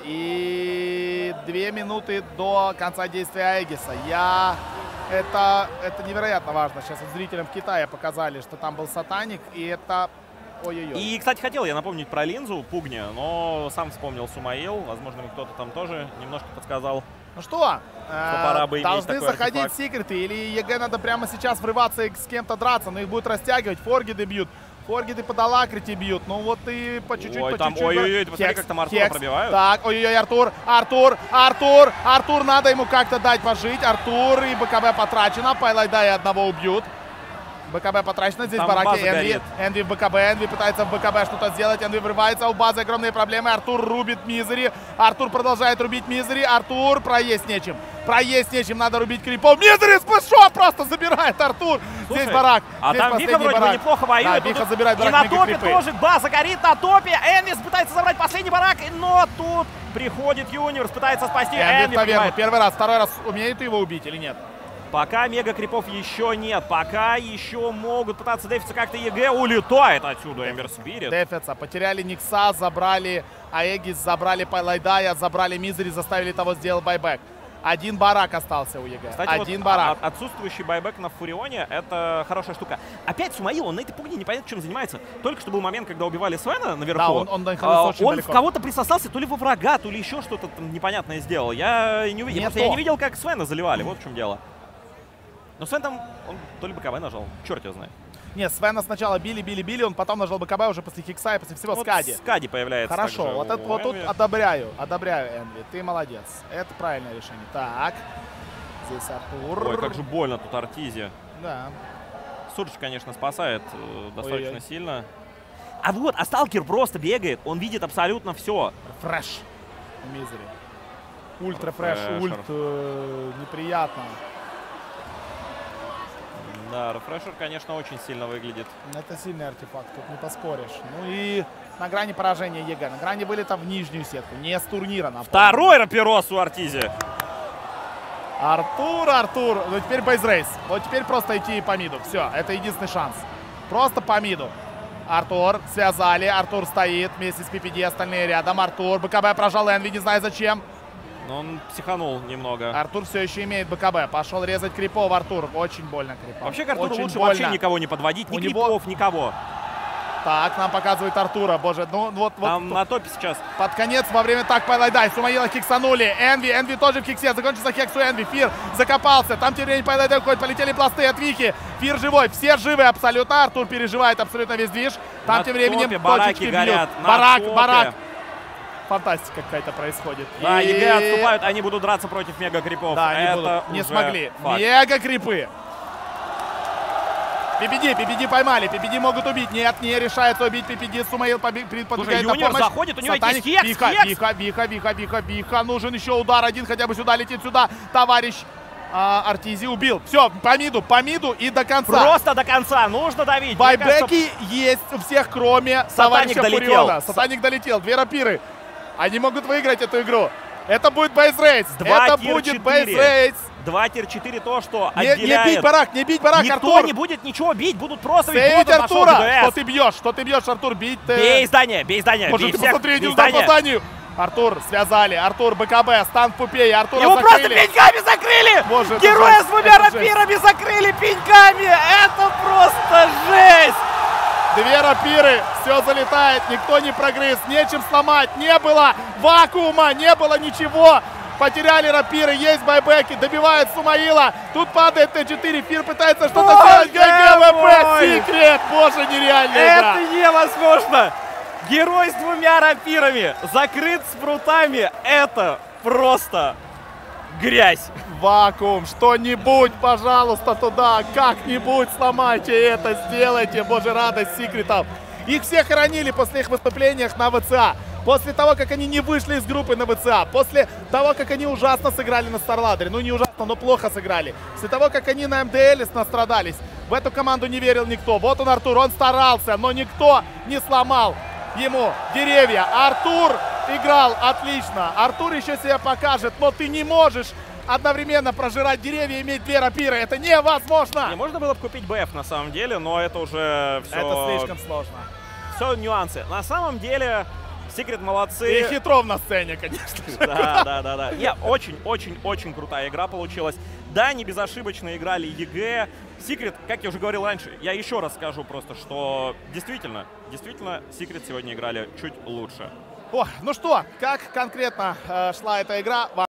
И две минуты до конца действия Аегиса. Я... Это, это невероятно важно. Сейчас вот зрителям в Китае показали, что там был Сатаник, и это... Ой-ой-ой. И, кстати, хотел я напомнить про линзу Пугни, но сам вспомнил Сумаил. Возможно, мне кто-то там тоже немножко подсказал. Ну что, э, пора бы иметь должны такой заходить артефакт. секреты, или ЕГЭ надо прямо сейчас врываться и с кем-то драться, но их будут растягивать, форгиды бьют. Форгиды под алакрити бьют, ну вот и по чуть-чуть, Ой, по там, чуть-чуть. ой-ой-ой, ты посмотри, Хекс, как там Артура Хекс. пробивают. Так, ой-ой-ой, Артур, Артур, Артур, Артур, надо ему как-то дать пожить. Артур и БКБ потрачено, Пайлайда и одного убьют. БКБ потрачено, здесь Там бараки, база Энви, горит. Энви в БКБ, Энви пытается в БКБ что-то сделать, Энви врывается, у базы огромные проблемы, Артур рубит Мизери, Артур продолжает рубить Мизери, Артур проесть нечем, проесть нечем, надо рубить крипов, Мизери спешо просто забирает Артур, Слушай, здесь барак, а здесь там Виха последний вроде бы барак. неплохо воюет. Да, но Виха тут забирает и барак на мега топе крипы. тоже база горит, на топе. Энвис пытается забрать последний барак, но тут приходит Юниверс, пытается спасти. Энви в Энви таверну, пробивает. первый раз, второй раз, умеет его убить или нет? Пока мега крипов еще нет, пока еще могут пытаться дефиться как-то ЕГЭ, улетает отсюда Эмбер Спирит. Дефятся, потеряли Никса, забрали Аегис, забрали Пайлайдая, забрали Мизери, заставили того сделать байбек. Один барак остался у ЕГЭ. Кстати, Один вот барак. а- отсутствующий байбек на Фурионе — это хорошая штука. Опять Сумаил, он на этой пугне непонятно чем занимается. Только что был момент, когда убивали Свена наверху. Да, он- он находился а, очень он далеко. в кого-то присосался, то ли во врага, то ли еще что-то там непонятное сделал. Я не увидел, Не просто я то. не видел, как Свена заливали, вот в чем дело. Но Свен там, он то ли БКВ нажал, черт его знает. Нет, Свена сначала били, били, били, он потом нажал БКБ уже после Хикса и после всего Вот Скади. Скади появляется. Хорошо, также вот, у это, вот тут Энви. одобряю, одобряю, Энви, ты молодец. Это правильное решение. Так, здесь Артур. Ой, как же больно тут Артизи. Да. Сурдж, конечно, спасает э, достаточно Ой-ой-ой. сильно. А вот, а Сталкер просто бегает, он видит абсолютно все. Фреш. Мизери. Ультра фреш, Фрешер. ульт. э, неприятно. Да, рефрешер, конечно, очень сильно выглядит. Это сильный артефакт, тут не поспоришь. Ну и на грани поражения ЕГЭ. На грани были там в нижнюю сетку, не с турнира. Напомню. Второй рапирос у Артизи. Артур, Артур. Ну теперь бейзрейс. Вот теперь просто идти по миду. Все, это единственный шанс. Просто по миду. Артур, связали. Артур стоит вместе с пи пи ди, остальные рядом. Артур, БКБ прожал Энви, не знаю зачем. Но он психанул немного. Артур все еще имеет БКБ. Пошел резать крипов, Артур. Очень больно крипов. Вообще, к Артуру Очень лучше больно. вообще никого не подводить. Ни У него- крипов, никого. Так, нам показывает Артура. Боже, ну вот, вот Там на топе сейчас. под конец во время так Пайлайдай. Сумаила хиксанули. Энви, Энви тоже в хиксе. Закончился хекс у Энви. Фир закопался. Там тем временем Пайлайдай уходит. Полетели пласты от Вики. Фир живой. Все живы абсолютно. Артур переживает абсолютно весь движ. Там На тем временем топе бараки точечки горят. бьют. На Барак, топе. барак. Фантастика какая-то происходит. Да, И- ЕГЭ отступают, они будут драться против мега крипов. Да, они Это будут. Не уже смогли. факт. Мега крипы. пи пи ди, пи пи ди поймали, пи пи ди могут убить. Нет, не решается убить пи пи ди. Сумаил поби- при- подбегает на Юниор помощь. заходит, у него Сатаник. есть хекс, Виха, хекс. Виха, Виха, Виха, Виха, Виха. Нужен еще удар один, хотя бы сюда летит сюда. Товарищ а, Артизи убил. Все, по миду, по миду и до конца. Просто до конца. Нужно давить. Мне кажется, Байбеки есть у всех, кроме товарища долетел. Фуриона. Сатаник долетел. Две рапиры. Они могут выиграть эту игру. Это будет бейс-рейс. Два Это тир будет четыре. бейс-рейс. два тир четыре то, что Не, отделяет. не бить барак, не бить барак, Никто Артур. не будет ничего бить, будут просто бить. Сейвить Вот он пошел Артура. ГДС. Что ты бьешь? Что ты бьешь, Артур? Бить. э, Бей здание, бей здание. Боже, бей ты всех, посмотри, бей один удар по здание. зданию. Артур, связали. Артур, БКБ, стан в пупе. Артура Его просто закрыли. пеньками закрыли! Боже, это Героя жесть, с двумя это жесть. рапирами закрыли пеньками! Это просто жесть! Две рапиры, все залетает, никто не прогрыз, нечем сломать, не было вакуума, не было ничего. Потеряли рапиры, есть байбеки, добивают Сумаила. Тут падает Т четыре, Фир пытается что-то Боже сделать. ГГВП, мой! секрет, боже, нереальная игра. Это невозможно! Герой с двумя рапирами, закрыт с прутами. Это просто грязь. Вакуум, что-нибудь, пожалуйста, туда, как-нибудь сломайте это, сделайте, боже, радость секретов. Их все хоронили после их выступлениях на ВЦА, после того, как они не вышли из группы на ВЦА, после того, как они ужасно сыграли на Старладере, ну не ужасно, но плохо сыграли, после того, как они на МДЛ настрадались, в эту команду не верил никто. Вот он, Артур, он старался, но никто не сломал ему деревья. Артур играл отлично, Артур еще себя покажет, но ты не можешь одновременно прожирать деревья и иметь две рапиры. Это невозможно! Не, можно было бы купить БФ на самом деле, но это уже все... Это слишком сложно. Все нюансы. На самом деле, Secret молодцы. И Хитров на сцене, конечно же. Да, да, да, да. Не, очень-очень-очень крутая игра получилась. Да, не безошибочно играли ЕГЭ. Secret, как я уже говорил раньше, я еще раз скажу просто, что действительно, действительно, Secret сегодня играли чуть лучше. О, ну что, как конкретно э, шла эта игра?